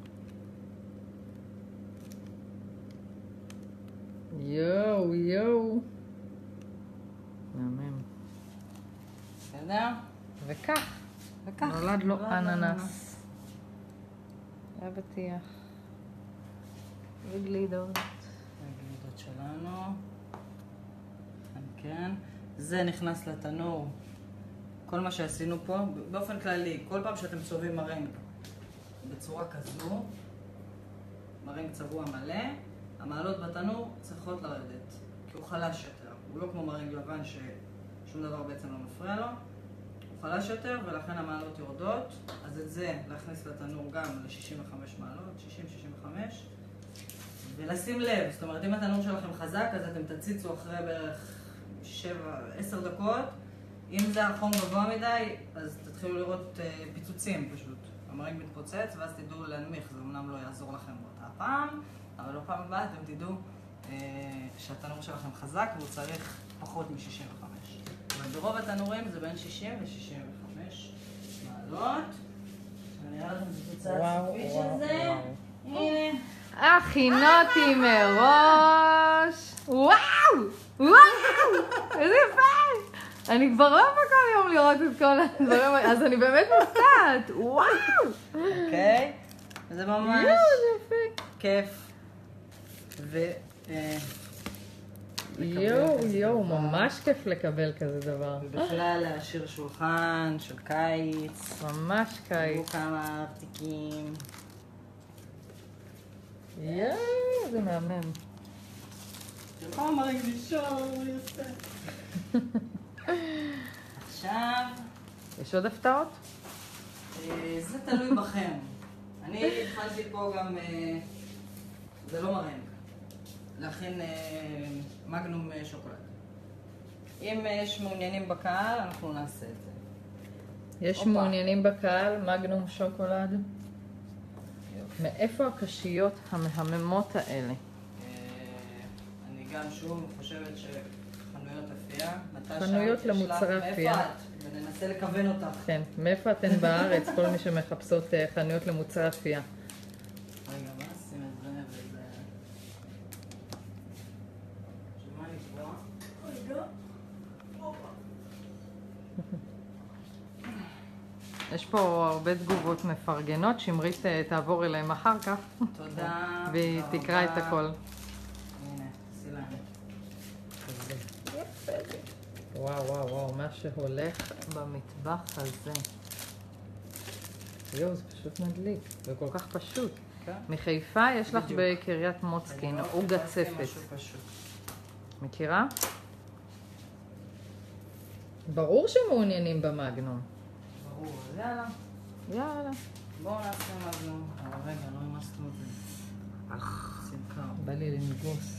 A: יואו, יואו. מהמם.
B: בסדר?
A: וכך,
B: וכך.
A: נולד לו
B: נולד
A: אננס. אבטיח. וגלידות.
B: הגלידות שלנו. כן, כן. זה נכנס לתנור. כל מה שעשינו פה, באופן כללי, כל פעם שאתם צובעים מרנג בצורה כזו, מרנג צבוע מלא, המעלות בתנור צריכות לרדת, כי הוא חלש יותר. הוא לא כמו מרנג לבן ששום דבר בעצם לא מפריע לו. הוא חלש יותר ולכן המעלות יורדות. אז את זה להכניס לתנור גם ל-שישים וחמש מעלות, שישים שישים וחמש. ולשים לב, זאת אומרת, אם התנור שלכם חזק, אז אתם תציצו אחרי בערך שבע עשר דקות. אם זה החום גבוה מדי, אז תתחילו לראות פיצוצים פשוט. המרק מתפוצץ, ואז תדעו להנמיך. זה אמנם לא יעזור לכם באותה פעם, אבל לא פעם הבאה אתם תדעו שהתנור שלכם חזק והוא צריך פחות מ-שישים וחמש. אבל ברוב התנורים זה בין שישים ל-שישים וחמש מעלות. אני אראה לכם את התוצאה הסופית של זה. הנה.
A: הכינותי מראש. וואו! וואו! איזה יפה! אני כבר לא יכולה כל יום לראות את כל הדברים, אז אני באמת מופתעת. וואו!
B: אוקיי? זה ממש כיף. ו...
A: יואו, יואו, ממש כיף לקבל כזה דבר.
B: ובכלל להשאיר שולחן של קיץ.
A: ממש קיץ.
B: תראו כמה ארטיקים.
A: יואו, זה מהמם.
B: תראו כמה רגישות, הוא יוצא. עכשיו...
A: יש עוד הפתעות?
B: זה תלוי בכם. אני התחלתי פה גם... זה לא מרנק. להכין מגנום שוקולד. אם יש מעוניינים בקהל, אנחנו נעשה את זה.
A: יש מעוניינים בקהל, מגנום שוקולד. מאיפה הקשיות המהממות האלה?
B: אני גם שוב חושבת שחנויות אפייה.
A: חנויות למוצרי אפייה.
B: מאיפה את? וננסה לכוון אותך.
A: כן, מאיפה אתן בארץ, כל מי שמחפשות חנויות למוצרי אפייה?
B: רגע, בוא נשים את זה וזה... שמה לקבוע? רגע.
A: יש פה הרבה תגובות מפרגנות, שמרית תעבור אליהם אחר כך.
B: תודה.
A: והיא תקרא את הכל.
B: הנה, סילן.
A: וואו וואו וואו, מה שהולך במטבח הזה. יואו, זה פשוט מדליק, וכל כך פשוט. מחיפה יש לך בקריית מוצקין, עוגה צפת. מכירה? ברור שמעוניינים במגנום.
B: ברור, יאללה.
A: יאללה.
B: בואו נעשה מגנום. אבל רגע, לא ממסנו את זה. אך, שמחה.
A: בא לי לנגוס.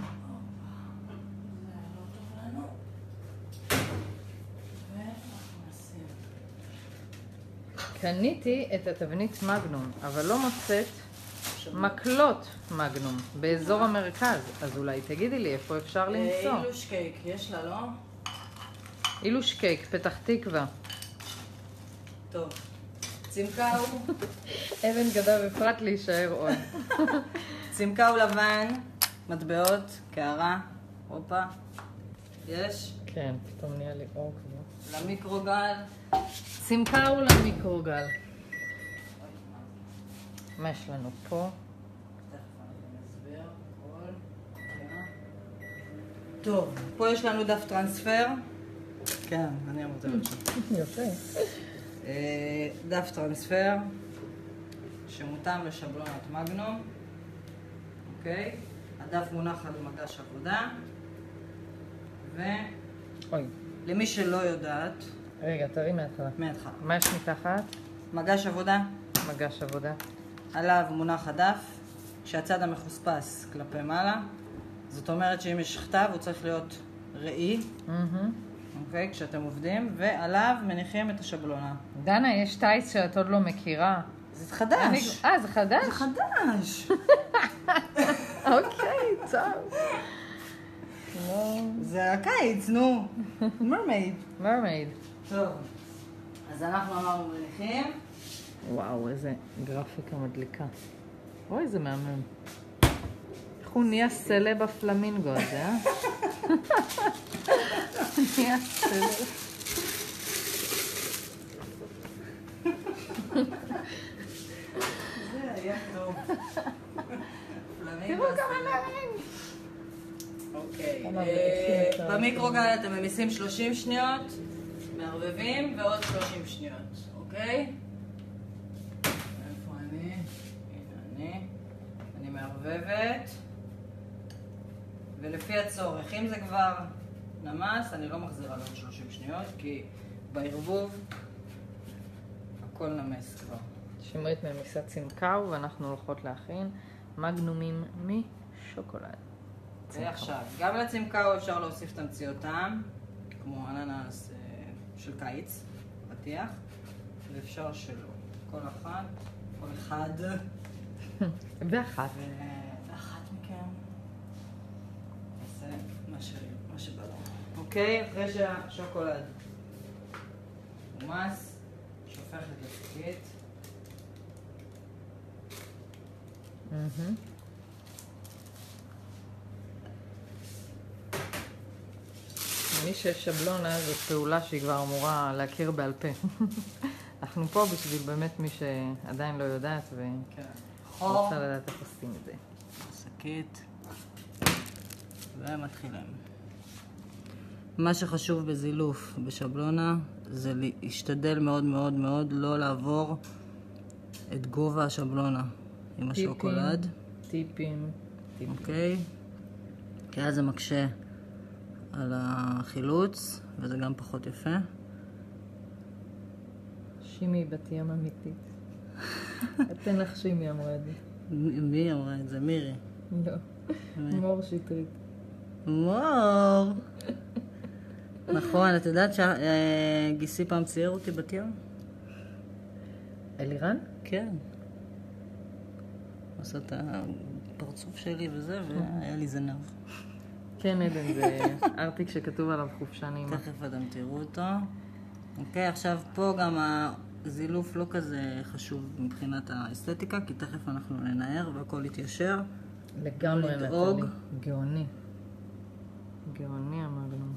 A: קניתי את התבנית מגנום, אבל לא מוצאת מקלות מגנום באזור המרכז. אז אולי תגידי לי איפה אפשר למצוא.
B: אילוש קייק, יש לה, לא?
A: אילוש קייק, פתח תקווה.
B: טוב, צמקאו.
A: אבן גדה בפרט להישאר עוד.
B: צמקאו לבן, מטבעות, קערה, הופה. יש?
A: כן, פתאום נהיה לי אור כבר.
B: למיקרוגל.
A: צמקאו למיקרוגל. מה יש לנו פה?
B: טוב, פה יש לנו דף טרנספר. כן, אני אמרתי לך.
A: יפה.
B: דף טרנספר, שמותאם לשבלונת מגנום. אוקיי? הדף מונח על מגש עבודה. ולמי שלא יודעת...
A: רגע, תראי מההתחלה.
B: מההתחלה.
A: מה יש מתחת?
B: מגש עבודה.
A: מגש עבודה.
B: עליו מונח הדף, שהצד המחוספס כלפי מעלה. זאת אומרת שאם יש כתב, הוא צריך להיות ראי. אוקיי, כשאתם עובדים, ועליו מניחים את השבלונה.
A: דנה, יש טייס שאת עוד לא מכירה.
B: זה חדש.
A: אה, זה חדש?
B: זה חדש.
A: אוקיי, טוב.
B: זה הקיץ, נו. מרמייד.
A: מרמייד.
B: טוב. אז אנחנו אמרנו מניחים.
A: וואו, איזה גרפיקה מדליקה. אוי, זה מהמם. איך הוא נהיה סלב הפלמינגו הזה, אה? נהיה סלב.
B: זה היה טוב.
A: תראו כמה נעים.
B: אוקיי. במיקרוגל אתם ממיסים שלושים שניות, מערבבים ועוד שלושים שניות, אוקיי? איפה אני? הנה אני. אני מערבבת. ולפי הצורך, אם זה כבר נמס, אני לא מחזירה לעוד שלושים שניות, כי בערבוב הכל נמס כבר.
A: שמרית ממיסה צמקאו, ואנחנו הולכות להכין מגנומים משוקולד.
B: ועכשיו, גם לצמקאו אפשר להוסיף תמציות טעם, כמו אננס, של קיץ, פתיח, ואפשר שלא. כל אחת, כל אחד.
A: ואחת.
B: ואחת מכם. נעשה מה שבא לו. אוקיי, אחרי שהשוקולד מומס, שופכת לשקית.
A: מי ששבלונה זאת פעולה שהיא כבר אמורה להכיר בעל פה. אנחנו פה בשביל באמת מי שעדיין לא יודעת ורוצה לדעת איך עושים את זה.
B: שקית ומתחילים. מה שחשוב בזילוף בשבלונה זה להשתדל מאוד מאוד מאוד לא לעבור את גובה השבלונה עם השוקולד.
A: טיפים, טיפים.
B: אוקיי? כי אז זה מקשה על החילוץ וזה גם פחות יפה.
A: שימי בת ים אמיתית. אתן לך שימי אמרה את זה.
B: מי אמרה את זה? מירי.
A: לא. מור שטרית.
B: מור. נכון, את יודעת שגיסי פעם צייר אותי בת ים?
A: אלירן?
B: כן. עושה את הפרצוף שלי וזה, והיה לי זנב.
A: כן, עדן, זה ארטיק שכתוב עליו חופשה נעימה.
B: תכף אתם תראו אותו. אוקיי, עכשיו פה גם הזילוף לא כזה חשוב מבחינת האסתטיקה, כי תכף אנחנו ננער והכל יתיישר.
A: לגמרי נתלי. גאוני. גאוני המגנום.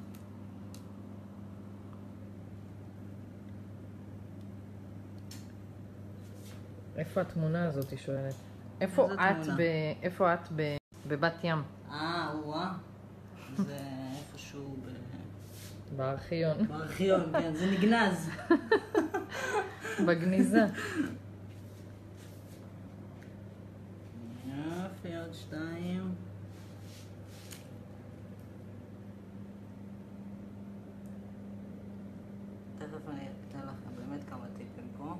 A: איפה התמונה הזאת, היא שואלת? איפה את ב... איפה את ב... בבת ים?
B: אה, וואה. זה איפשהו ב...
A: בארכיון.
B: בארכיון, כן, זה נגנז.
A: בגניזה.
B: יופי, עוד שתיים. תכף אני אתן לכם באמת כמה טיפים פה.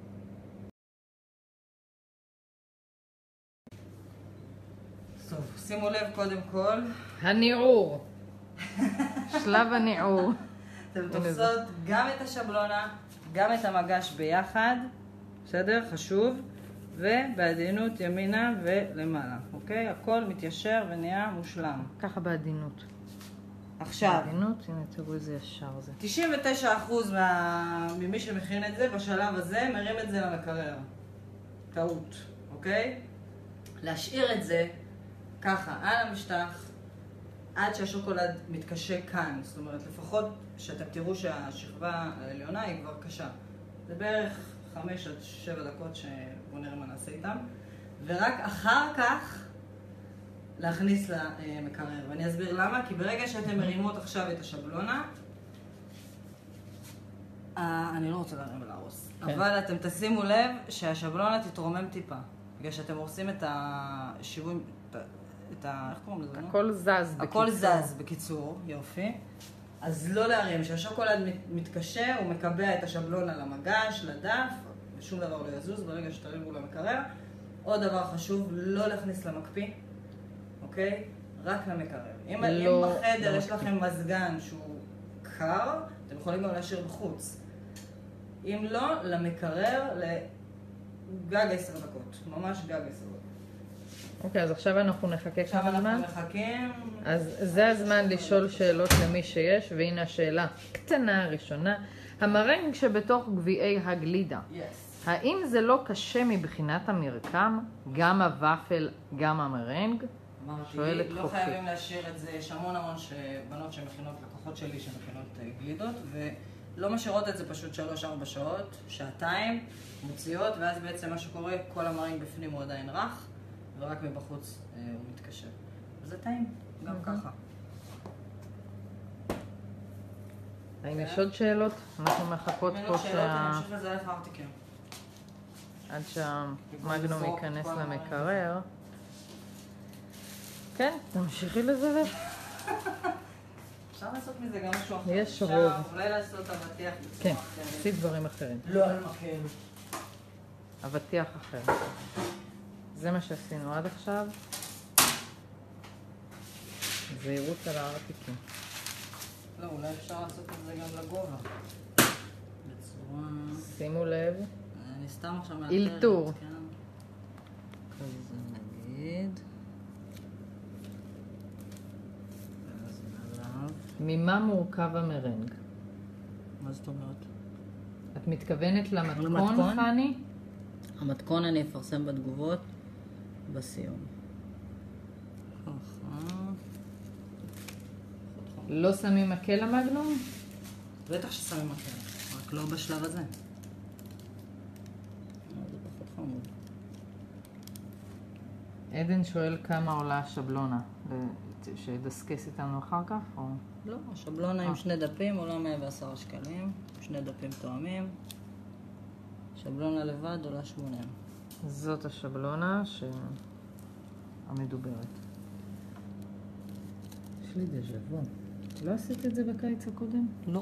B: טוב, שימו לב קודם כל.
A: הניעור. שלב הניעור.
B: אתם תופסות גם את השבלונה, גם את המגש ביחד, בסדר? חשוב. ובעדינות ימינה ולמעלה, אוקיי? הכל מתיישר ונהיה מושלם.
A: ככה בעדינות.
B: עכשיו.
A: בעדינות, הנה תראו איזה ישר זה.
B: תשעים ותשעה אחוז מה... ממי שמכין את זה בשלב הזה מרים את זה למקרר. טעות, אוקיי? להשאיר את זה ככה על המשטח עד שהשוקולד מתקשה כאן. זאת אומרת, לפחות שאתם תראו שהשכבה העליונה היא כבר קשה. זה בערך חמש עד שבע דקות שבוא נראה מה נעשה איתם. ורק אחר כך להכניס למקרר. ואני אסביר למה, כי ברגע שאתם מרימות עכשיו את השבלונה, אני לא רוצה להרים ולהרוס. כן. אבל אתם תשימו לב שהשבלונה תתרומם טיפה. בגלל שאתם עושים את השיווי, את ה... איך קוראים לזה?
A: הכל זז בקיצור.
B: הכל זז בקיצור, יופי. אז לא להרים, כשהשוקולד מתקשה, הוא מקבע את השבלונה למגש, לדף, ושום דבר לא יזוז ברגע שתרימו למקרר. עוד דבר חשוב, לא להכניס למקפיא, אוקיי? רק למקרר. אם, לא, אם בחדר לא יש לכם מזגן שהוא קר, אתם יכולים גם להשאיר בחוץ. אם לא, למקרר לגג עשר דקות. ממש גג עשר דקות.
A: אוקיי, אז עכשיו אנחנו נחכה
B: עכשיו
A: כמה זמן?
B: אנחנו מחכים.
A: אז זה הזמן לשאול שאלות למי שיש, והנה השאלה קטנה הראשונה. המרנג שבתוך גביעי הגלידה.
B: Yes.
A: האם זה לא קשה מבחינת המרקם? גם הוואפל, גם המרנג?
B: אמרתי, לא חייבים להשאיר את זה. יש המון המון בנות שמכינות, לקוחות שלי שמכינות גלידות, ולא משאירות את זה פשוט שלוש ארבע שעות, שעתיים, מוציאות, ואז בעצם מה שקורה, כל המרנג בפנים הוא עדיין רך, ורק מבחוץ אה, הוא מתקשר. וזה טעים, גם mm-hmm. ככה.
A: האם יש עוד שאלות? אנחנו מחכות פה שה...
B: שאלות, אני אמשיך לזה אלף ארטיקים.
A: עד שהמגנום ייכנס למקרר. כן, תמשיכי לזה.
B: אפשר לעשות מזה גם משהו אחר.
A: יש רוב.
B: אולי לעשות אבטיח.
A: כן, עשי דברים אחרים.
B: לא, על מקל.
A: אבטיח אחר. זה מה שעשינו עד עכשיו. זהירות על הארטיקים.
B: לא, אולי אפשר לעשות את זה גם לגובה. בצורה...
A: שימו לב.
B: אני סתם עכשיו מאתרת.
A: אילתור.
B: כן. כזה נגיד. ואז מעליו.
A: ממה מורכב המרנג?
B: מה זאת אומרת?
A: את מתכוונת למתכון,
B: למתכון?
A: חני?
B: המתכון אני אפרסם בתגובות בסיום. ככה.
A: לא שמים מקל למגנום?
B: בטח ששמים מקל, רק לא בשלב הזה. זה פחות חמוד.
A: עדן שואל כמה עולה השבלונה, שדסקס איתנו אחר כך, או?
B: לא, השבלונה עם שני דפים עולה מאה ועשרה שקלים, שני דפים תואמים. שבלונה לבד עולה שמונים.
A: זאת השבלונה המדוברת. יש לי דז'ה וו. לא עשית את זה בקיץ הקודם?
B: לא.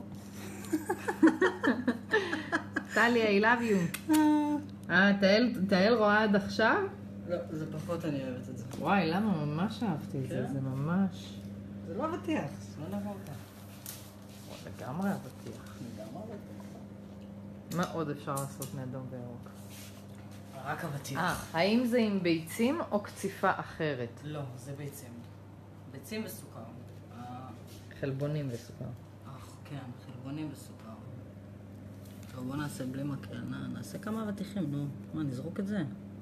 A: טלי, I love you. אה, תהל רואה עד עכשיו?
B: לא, זה פחות אני אוהבת את זה.
A: וואי, למה? ממש אהבתי את זה, זה ממש...
B: זה לא אבטיח, זה לא נבוא אותה.
A: לגמרי אבטיח.
B: לגמרי אבטיח.
A: מה עוד אפשר לעשות מאדום וירוק?
B: רק אבטיח.
A: אה, האם זה עם ביצים או קציפה אחרת?
B: לא, זה ביצים. ביצים וסוכר.
A: חלבונים וסוכר.
B: אך, כן, חלבונים וסוכר. טוב, בוא נעשה בלי מקל, נעשה כמה אבטיחים, נו. מה, נזרוק את זה?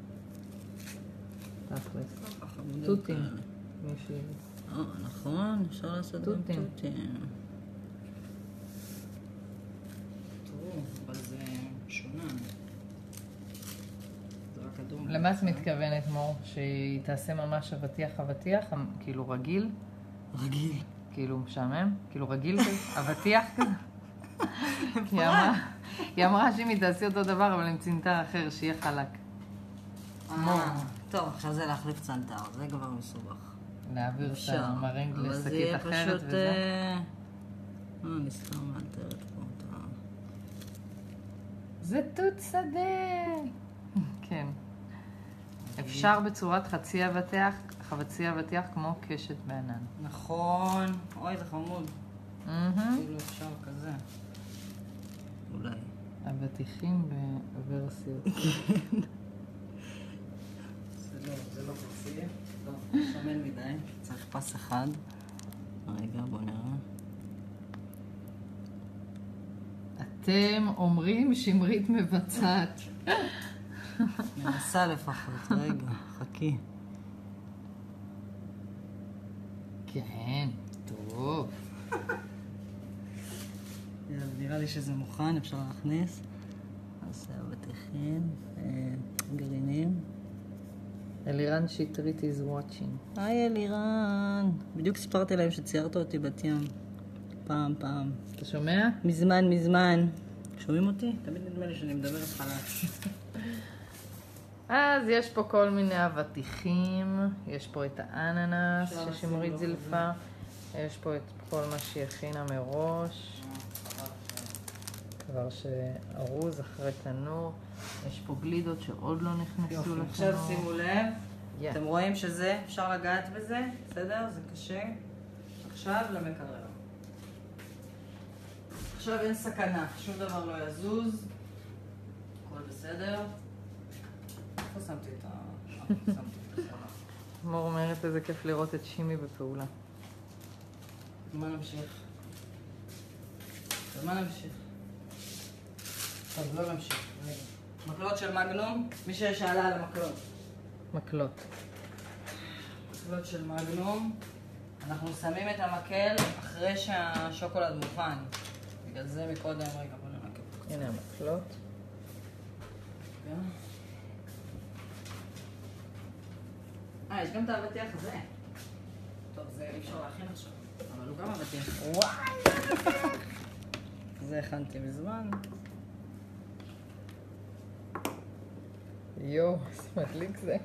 A: תכלס.
B: חמודים
A: תותים.
B: כאלה.
A: מישהי.
B: אה, נכון, אפשר לעשות גם
A: תותים.
B: תותים. תראו, אבל זה שונה. זה רק אדום.
A: למה את מתכוונת, מור? שהיא תעשה ממש אבטיח אבטיח? כאילו רגיל?
B: רגיל.
A: כאילו משעמם? כאילו רגיל כזה? אבטיח כזה? היא אמרה- היא אמרה שאם היא תעשי אותו דבר, אבל עם צנתר אחר, שיהיה חלק.
B: אה, טוב, עכשיו זה להחליף צנתר, זה כבר מסובך.
A: להעביר את
B: אפשר.
A: המרנג
B: אבל זה
A: לשקית
B: יהיה
A: אחרת
B: פשוט,
A: וזה?
B: אה, אה, אני סתם מאלתרת פה אותה.
A: זה תות שדה! כן. אפשר בצורת חצי אבטיח, חצי אבטיח כמו קשת בענן.
B: נכון. אוי, זה חמוד.
A: מהמם.
B: כאילו אפשר כזה. אולי.
A: אבטיחים בוורסיות.
B: זה לא, זה לא חצי. לא, שמן מדי. צריך פס אחד. רגע, בוא נראה.
A: אתם אומרים שמרית מבצעת.
B: מנסה לפחות. רגע, חכי.
A: כן, טוב.
B: יאללה, נראה לי שזה מוכן, אפשר להכניס. נעשה אבטיחים, גרעינים.
A: אלירן שטרית is watching.
B: היי אלירן. בדיוק סיפרתי להם שציירת אותי בת ים. פעם, פעם.
A: אתה שומע?
B: מזמן, מזמן. שומעים אותי? תמיד נדמה לי שאני מדברת חלש.
A: אז יש פה כל מיני אבטיחים, יש פה את האננס ששמרית זילפה, יש פה את כל מה שהיא הכינה מראש, כבר שארוז אחרי תנור, יש פה גלידות שעוד לא נכנסו לתנור.
B: עכשיו שימו לב,
A: Yeah.
B: אתם רואים שזה, אפשר לגעת בזה, בסדר? זה קשה. עכשיו למקרר. עכשיו אין סכנה, שום דבר לא יזוז, הכל בסדר. איפה שמתי את ה... איפה שמתי את הסלח?
A: מור אומרת איזה כיף לראות את שימי בפעולה.
B: מה נמשיך? ומה נמשיך? טוב, לא נמשיך. רגע. מקלות של מגנום, מי ששאלה על המקלות.
A: מקלות.
B: מקלות של מגנום, אנחנו שמים את המקל אחרי שהשוקולד מוכן. בגלל זה מקודם, רגע, בוא נראה פה.
A: הנה המקלות.
B: אה, יש גם את האבטיח הזה. טוב, זה אי אפשר להכין עכשיו, אבל הוא גם אבטיח. וואי! זה הכנתי מזמן.
A: יואו, איזה מדליק זה.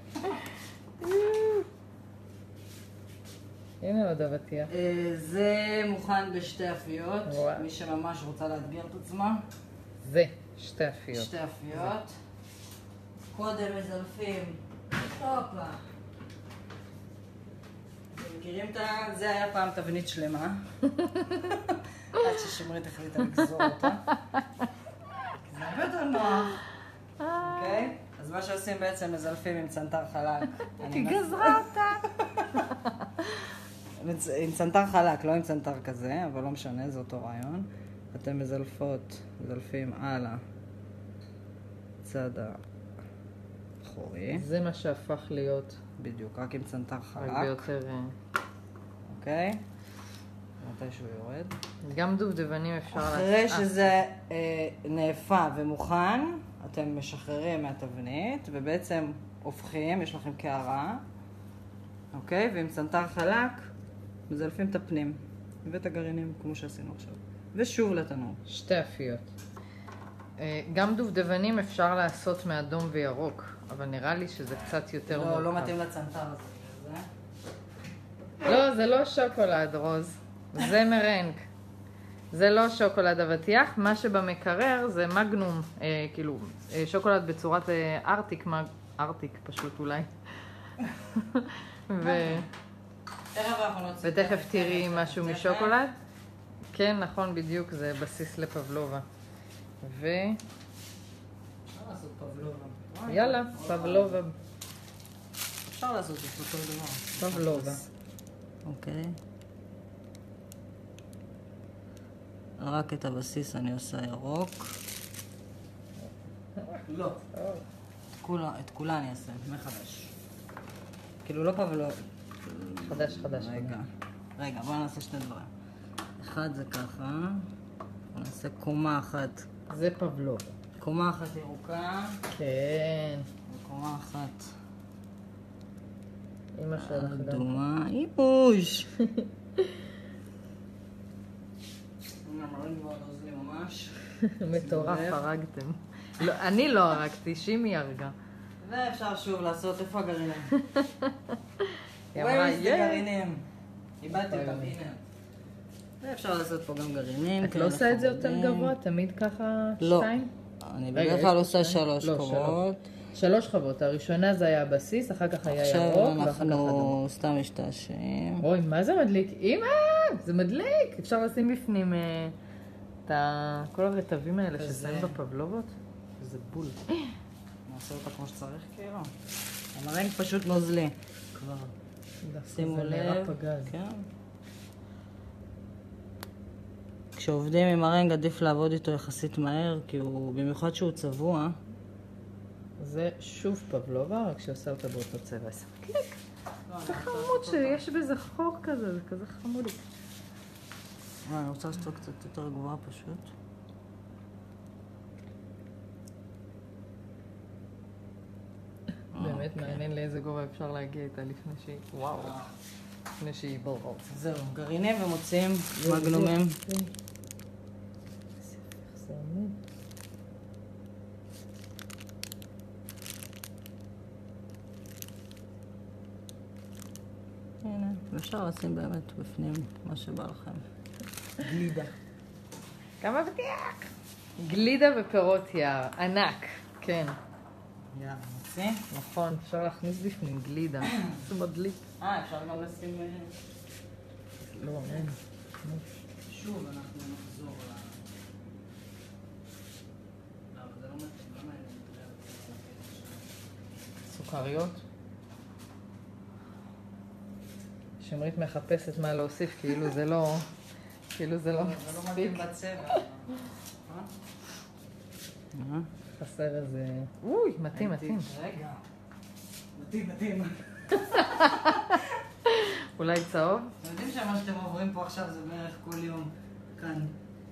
A: הנה עוד אבטיח.
B: זה מוכן בשתי אפיות.
A: וואו.
B: מי שממש רוצה לאתגר את עצמה.
A: זה, שתי אפיות.
B: שתי אפיות. קודם מזלפים. הופה. אתם מכירים את ה... זה היה פעם תבנית שלמה. ששמרית החליטה לגזור אותה. כי זה הרבה יותר נוח. אוקיי? אז מה שעושים בעצם מזלפים עם צנתר חלק.
A: היא גזרה אותה.
B: עם צנתר חלק, לא עם צנתר כזה, אבל לא משנה, זה אותו רעיון. אתם מזלפות, מזלפים על הצד האחורי.
A: זה מה שהפך להיות.
B: בדיוק, רק עם צנתר חלק.
A: רק ביותר...
B: אוקיי? מתי שהוא יורד.
A: גם דובדבנים אפשר...
B: אחרי שזה אה, נאפה ומוכן, אתם משחררים מהתבנית, ובעצם הופכים, יש לכם קערה, אוקיי? ועם צנתר חלק, מזלפים את הפנים, ואת הגרעינים, כמו שעשינו עכשיו. ושוב לתנור.
A: שתי אפיות. גם דובדבנים אפשר לעשות מאדום וירוק, אבל נראה לי שזה קצת יותר מורכב.
B: לא, לא מתאים לצנתר הזה.
A: לא, זה לא שוקולד, רוז. זה מרנק. זה לא שוקולד אבטיח, מה שבמקרר זה מגנום, אה, כאילו, אה, שוקולד בצורת אה, ארטיק, מג... ארטיק פשוט אולי. ו... ותכף תראי משהו משוקולד. כן, נכון, בדיוק, זה בסיס לפבלובה. ו...
B: אפשר לעשות פבלובה.
A: יאללה, פבלובה.
B: אפשר לעשות את אותו דבר.
A: פבלובה.
B: אוקיי. רק את הבסיס אני עושה ירוק. לא. את כולה אני אעשה, מחדש. כאילו לא פבלובה.
A: חדש, חדש.
B: רגע. רגע, בואו נעשה שני דברים. אחד זה ככה. נעשה קומה אחת.
A: זה פבלובה.
B: קומה אחת ירוקה.
A: כן.
B: וקומה אחת.
A: אמא שלך גם.
B: אדומה. אימוש.
A: מטורף, הרגתם. אני לא הרגתי, שימי הרגה.
B: ואפשר שוב לעשות, איפה הגרעינים?
A: היא אמרה,
B: Where is the גרעינים? איבדתי אותם, הנה. ואפשר לעשות פה גם גרעינים.
A: את לא עושה את זה יותר גבוה? תמיד ככה שתיים?
B: לא, אני בדרך כלל עושה שלוש קורות.
A: שלוש חוות, הראשונה זה היה הבסיס, אחר כך היה ירוק, ואחר כך אדום.
B: עכשיו אנחנו סתם משתעשעים.
A: אוי, מה זה מדליק? אמא, זה מדליק! אפשר לשים בפנים את כל הרטבים האלה ששמים בפבלובות? זה בול.
B: נעשה אותה כמו שצריך כאילו. המרנק פשוט נוזלי. כבר. שימו לב. כן. כשעובדים עם מרנק עדיף לעבוד איתו יחסית מהר, כי הוא, במיוחד שהוא צבוע.
A: זה שוב פבלובה, רק שעושה אותה באותו צבע. איזה מדליק. זה חמוד שיש בזה חור כזה, זה כזה חמודי.
B: אני רוצה לעשות קצת יותר גבוהה פשוט.
A: באמת מעניין לאיזה גובה אפשר להגיע איתה לפני שהיא... וואו. לפני שהיא בלעות.
B: זהו, גרעינים ומוצאים מגנומים.
A: זה עומד.
B: הנה, אפשר לשים באמת בפנים מה שבא לכם. גלידה.
A: כמה בטיח? גלידה ופירות יער, ענק, כן.
B: יאללה, מוציא?
A: נכון, אפשר להכניס בפנים גלידה. זה מדליק.
B: אה, אפשר גם לשים...
A: לא, אין.
B: שוב אנחנו נחזור ל... לא, אבל זה לא מתאים, לא מעניין.
A: סוכריות. שמרית מחפשת מה להוסיף, כאילו זה לא... כאילו זה לא
B: זה לא מתאים בצבע.
A: חסר איזה... אוי, מתאים, מתאים.
B: רגע. מתאים, מתאים.
A: אולי צהוב?
B: אתם יודעים שמה שאתם עוברים פה עכשיו זה בערך כל יום כאן.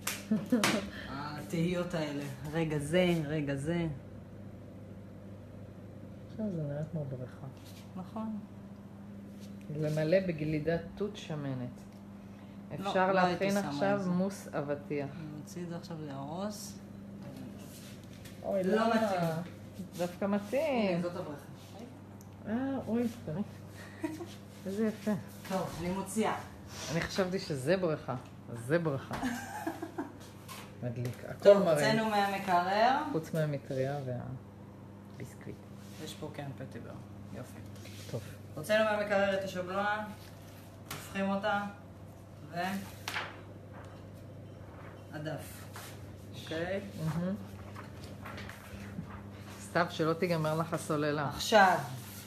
B: התהיות האלה. רגע זה, רגע זה.
A: עכשיו זה נראה כמו בריכה.
B: נכון.
A: למלא בגלידת תות שמנת. אפשר להכין עכשיו מוס אבטיח.
B: אני מוציא את זה עכשיו להרוס.
A: אוי,
B: לא מתאים.
A: דווקא מתאים.
B: זאת הבריכה.
A: אה, אוי, תראי. איזה יפה.
B: טוב, אני מוציאה.
A: אני חשבתי שזה בריכה. זה בריכה. מדליק. הכל
B: טוב,
A: מראה.
B: הוצאנו מהמקרר.
A: חוץ מהמטריה והביסקוויט.
B: יש פה כן פטיבר. יופי.
A: טוב.
B: הוצאנו מהמקרר את השבלונה. הופכים אותה. ו... הדף. אוקיי?
A: סתיו, שלא תיגמר לך הסוללה.
B: עכשיו,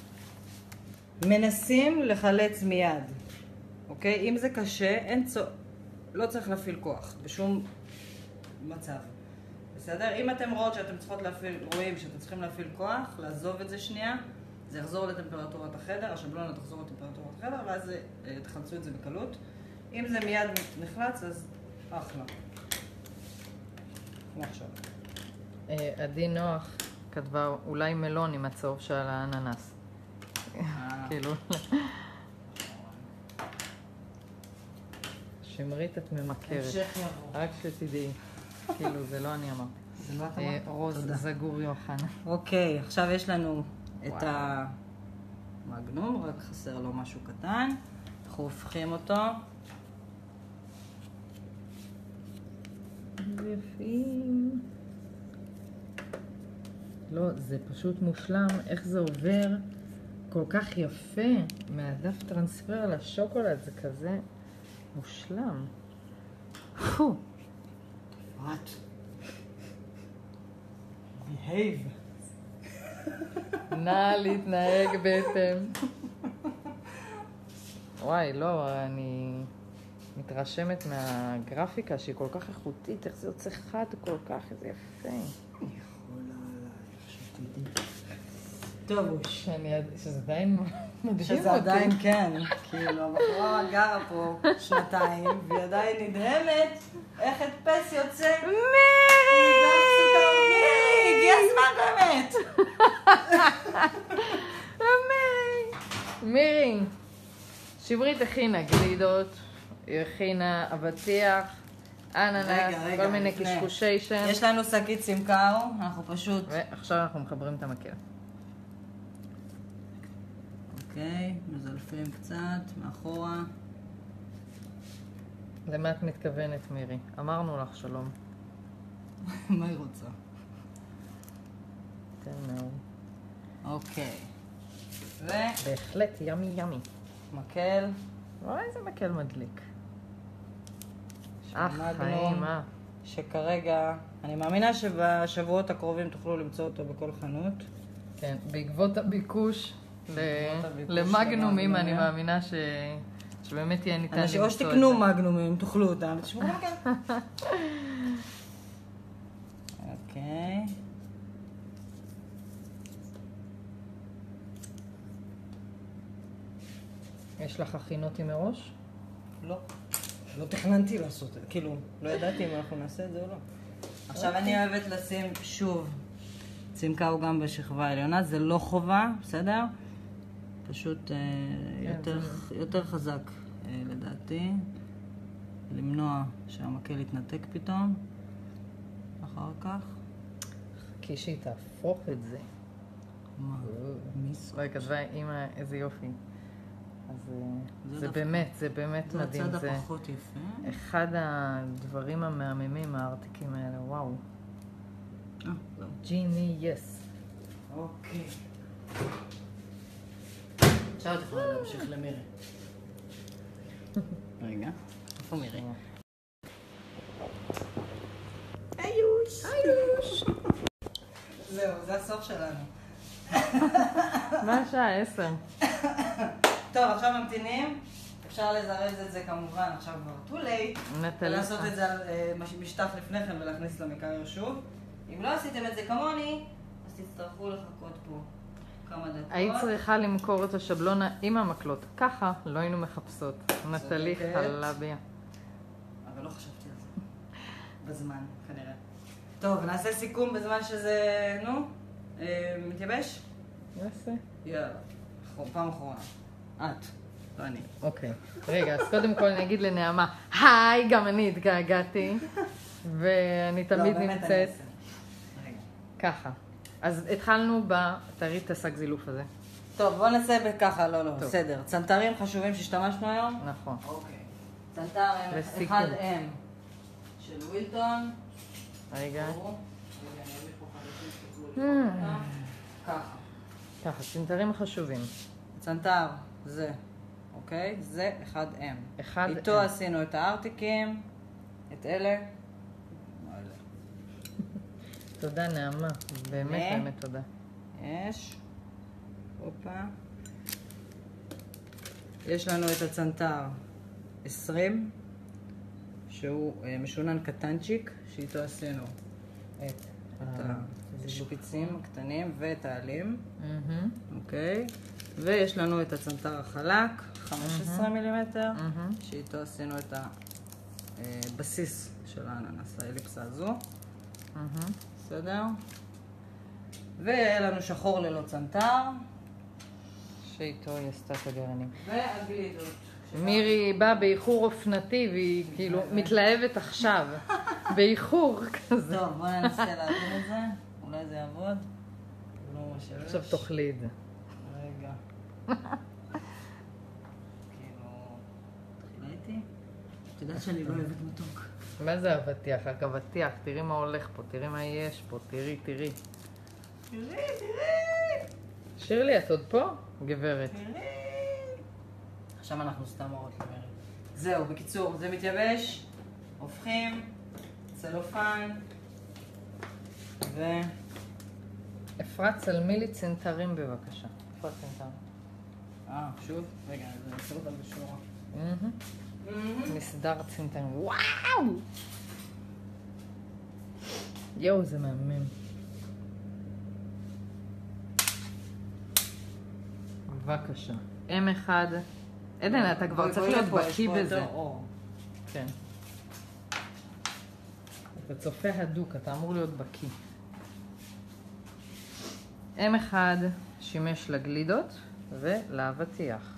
B: מנסים לחלץ מיד. אוקיי? אם זה קשה, אין צו... לא צריך להפעיל כוח, בשום מצב. בסדר? אם אתם רואות שאתם צריכות להפעיל, רואים שאתם צריכים להפעיל כוח, לעזוב את זה שנייה, זה יחזור לטמפרטורת החדר, השבלונה תחזור לטמפרטורת החדר, ואז זה, תחלצו את זה בקלות. אם זה מיד נחלץ, אז אחלה. כמו עכשיו.
A: עדי נוח כתבה אולי מלון עם הצהוב של האננס. כאילו... שמרית את ממכרת.
B: המשך יבוא.
A: רק שתדעי. כאילו, זה לא אני אמרתי.
B: זה לא את אמרת?
A: רוז זגור יוחנה.
B: אוקיי, עכשיו יש לנו את המגנום, רק חסר לו משהו קטן. אנחנו הופכים אותו.
A: יפים. לא, זה פשוט מושלם. איך זה עובר כל כך יפה מהדף טרנספר לשוקולד, זה כזה מושלם. פו.
B: את. behave.
A: נא להתנהג בהתאם. וואי, לא, אני מתרשמת מהגרפיקה שהיא כל כך איכותית, איך זה יוצא חד כל כך, איזה יפה.
B: אני יכולה עלייך שתדעי. טוב,
A: שאני, שזה עדיין מדהים אותי.
B: שזה עדיין כן, כאילו, הבחורה גרה פה שנתיים, והיא עדיין נדהמת איך הדפס יוצא.
A: מירי!
B: מירי! הגיע הזמן באמת!
A: מירי! מירי! שמרית הכינה גלידות, היא הכינה אבטיח, אננס, כל מיני קשקושי שם.
B: יש לנו שקית סמכר, אנחנו פשוט...
A: ועכשיו אנחנו מחברים את המקל.
B: אוקיי, מזלפים קצת, מאחורה.
A: למה את מתכוונת, מירי? אמרנו לך שלום.
B: מה היא רוצה?
A: תן מאוד.
B: אוקיי. ו...
A: בהחלט ימי ימי.
B: מקל.
A: וואי, איזה מקל מדליק.
B: אך,
A: חיים, אה.
B: שכרגע, אני מאמינה שבשבועות הקרובים תוכלו למצוא אותו בכל חנות.
A: כן, בעקבות הביקוש למגנומים, אני מאמינה ש... שבאמת יהיה ניתן למצוא את זה.
B: או שתקנו מגנומים, תאכלו אותם, ותשמעו מגן. אוקיי.
A: יש לך הכינותי מראש?
B: לא. לא תכננתי לעשות את זה. כאילו, לא ידעתי אם אנחנו נעשה את זה או לא. עכשיו אני אוהבת לשים שוב צמקה גם בשכבה העליונה, זה לא חובה, בסדר? פשוט יותר חזק לדעתי. למנוע שהמקל יתנתק פתאום. אחר כך.
A: כי שהיא תהפוך את זה.
B: מה? מיס?
A: רגע, כתבה אמא, איזה יופי. אז זה באמת, זה באמת מדהים.
B: זה הצד הפחות יפה.
A: אחד הדברים המהממים, הארטיקים האלה, וואו. ג'יני, יס.
B: אוקיי. עכשיו את יכולה להמשיך למירי. רגע, איפה מירי? איוש! איוש! זהו, זה הסוף שלנו.
A: מה השעה? עשר.
B: טוב, עכשיו ממתינים. אפשר לזרז את זה כמובן, עכשיו כבר too late. ולעשות את זה על משטח לפני כן ולהכניס למקרר שוב. אם לא עשיתם את זה כמוני, אז תצטרכו לחכות פה כמה דקות.
A: היית צריכה למכור את השבלונה עם המקלות. ככה לא היינו מחפשות. נטלי חלביה.
B: אבל לא חשבתי על זה. בזמן, כנראה. טוב, נעשה סיכום בזמן שזה, נו, מתייבש?
A: נעשה.
B: יאללה, פעם אחרונה. את, לא אני.
A: אוקיי. רגע, אז קודם כל אני אגיד לנעמה, היי, גם אני התגעגעתי. ואני תמיד נמצאת. ככה. אז התחלנו ב... תראי את השק זילוף הזה.
B: טוב, בואו נעשה בככה, לא, לא, בסדר. צנתרים חשובים שהשתמשנו היום?
A: נכון.
B: אוקיי. צנתר אחד אם של ווילטון.
A: רגע.
B: ככה.
A: ככה, צנתרים חשובים.
B: צנתר זה, אוקיי? זה אחד אם.
A: אחד אם.
B: איתו עשינו את הארטיקים, את אלה.
A: תודה נעמה, באמת
B: ו-
A: באמת תודה.
B: יש. הופה. יש לנו את הצנטר עשרים, שהוא אה, משונן קטנצ'יק, שאיתו עשינו
A: את
B: את
A: ה-
B: השפיצים הקטנים ואת העלים,
A: מהמם,
B: אוקיי? ויש לנו את הצנטר החלק, חמש עשרה מילימטר,
A: מהמם.
B: שאיתו עשינו את הבסיס של האננס, האליפסה הזו,
A: מהמם.
B: בסדר? ויהיה לנו שחור ללא צנטר,
A: שאיתו היא עשתה את הגרעינים.
B: והגלידות.
A: מירי באה באיחור אופנתי והיא כאילו מתלהבת עכשיו. באיחור כזה.
B: טוב, בואי ננסה להבין את זה, אולי זה יעבוד. לא מה שיש.
A: עכשיו תאכלי את זה.
B: רגע. כאילו, תחילה איתי? את יודעת שאני לא אוהבת מתוק.
A: מה זה אבטיח? רק אבטיח. תראי מה הולך פה, תראי מה יש פה, תראי, תראי.
B: תראי, תראי!
A: שירלי, את עוד פה? גברת.
B: תראי! עכשיו אנחנו סתם אורות למרד. זהו, בקיצור, זה מתייבש, הופכים, צלופן, ו...
A: אפרת, צלמי לי צנתרים בבקשה. אפרת צנתרים.
B: אה, שוב? רגע, אני אעשה אותם בשורה.
A: מהמם. מסדר צנתרים. וואו! יואו, זה מהמם. בבקשה. אם אחד. עדן, אתה כבר צריך להיות בקיא בזה. כן. אתה צופה הדוק, אתה אמור להיות בקיא. אם אחד שימש לגלידות ולאבטיח.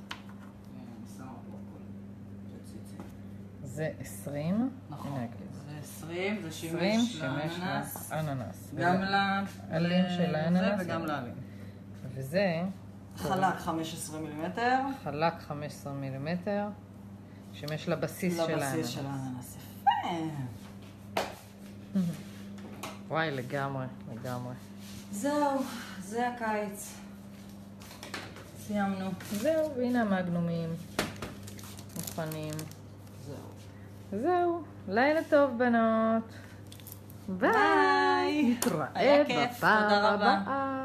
A: זה עשרים.
B: נכון.
A: הנה הגלידות.
B: זה עשרים, זה
A: עשרים
B: שימש
A: שימש
B: לאננס.
A: לאננס.
B: גם
A: עלים של האננס.
B: זה וגם לעלים.
A: וזה
B: חלק חמש עשרה מילימטר.
A: חלק חמש עשרה מילימטר. שימש לבסיס של האננס.
B: לבסיס של האננס. יפה.
A: וואי, לגמרי, לגמרי.
B: זהו, זה הקיץ. סיימנו.
A: זהו, והנה המגנומים. מוכנים.
B: זהו.
A: זהו, לילה טוב בנות. ביי.
B: ביי.
A: נתראה
B: היה כיף,
A: בפעם
B: תודה רבה.
A: הבאה.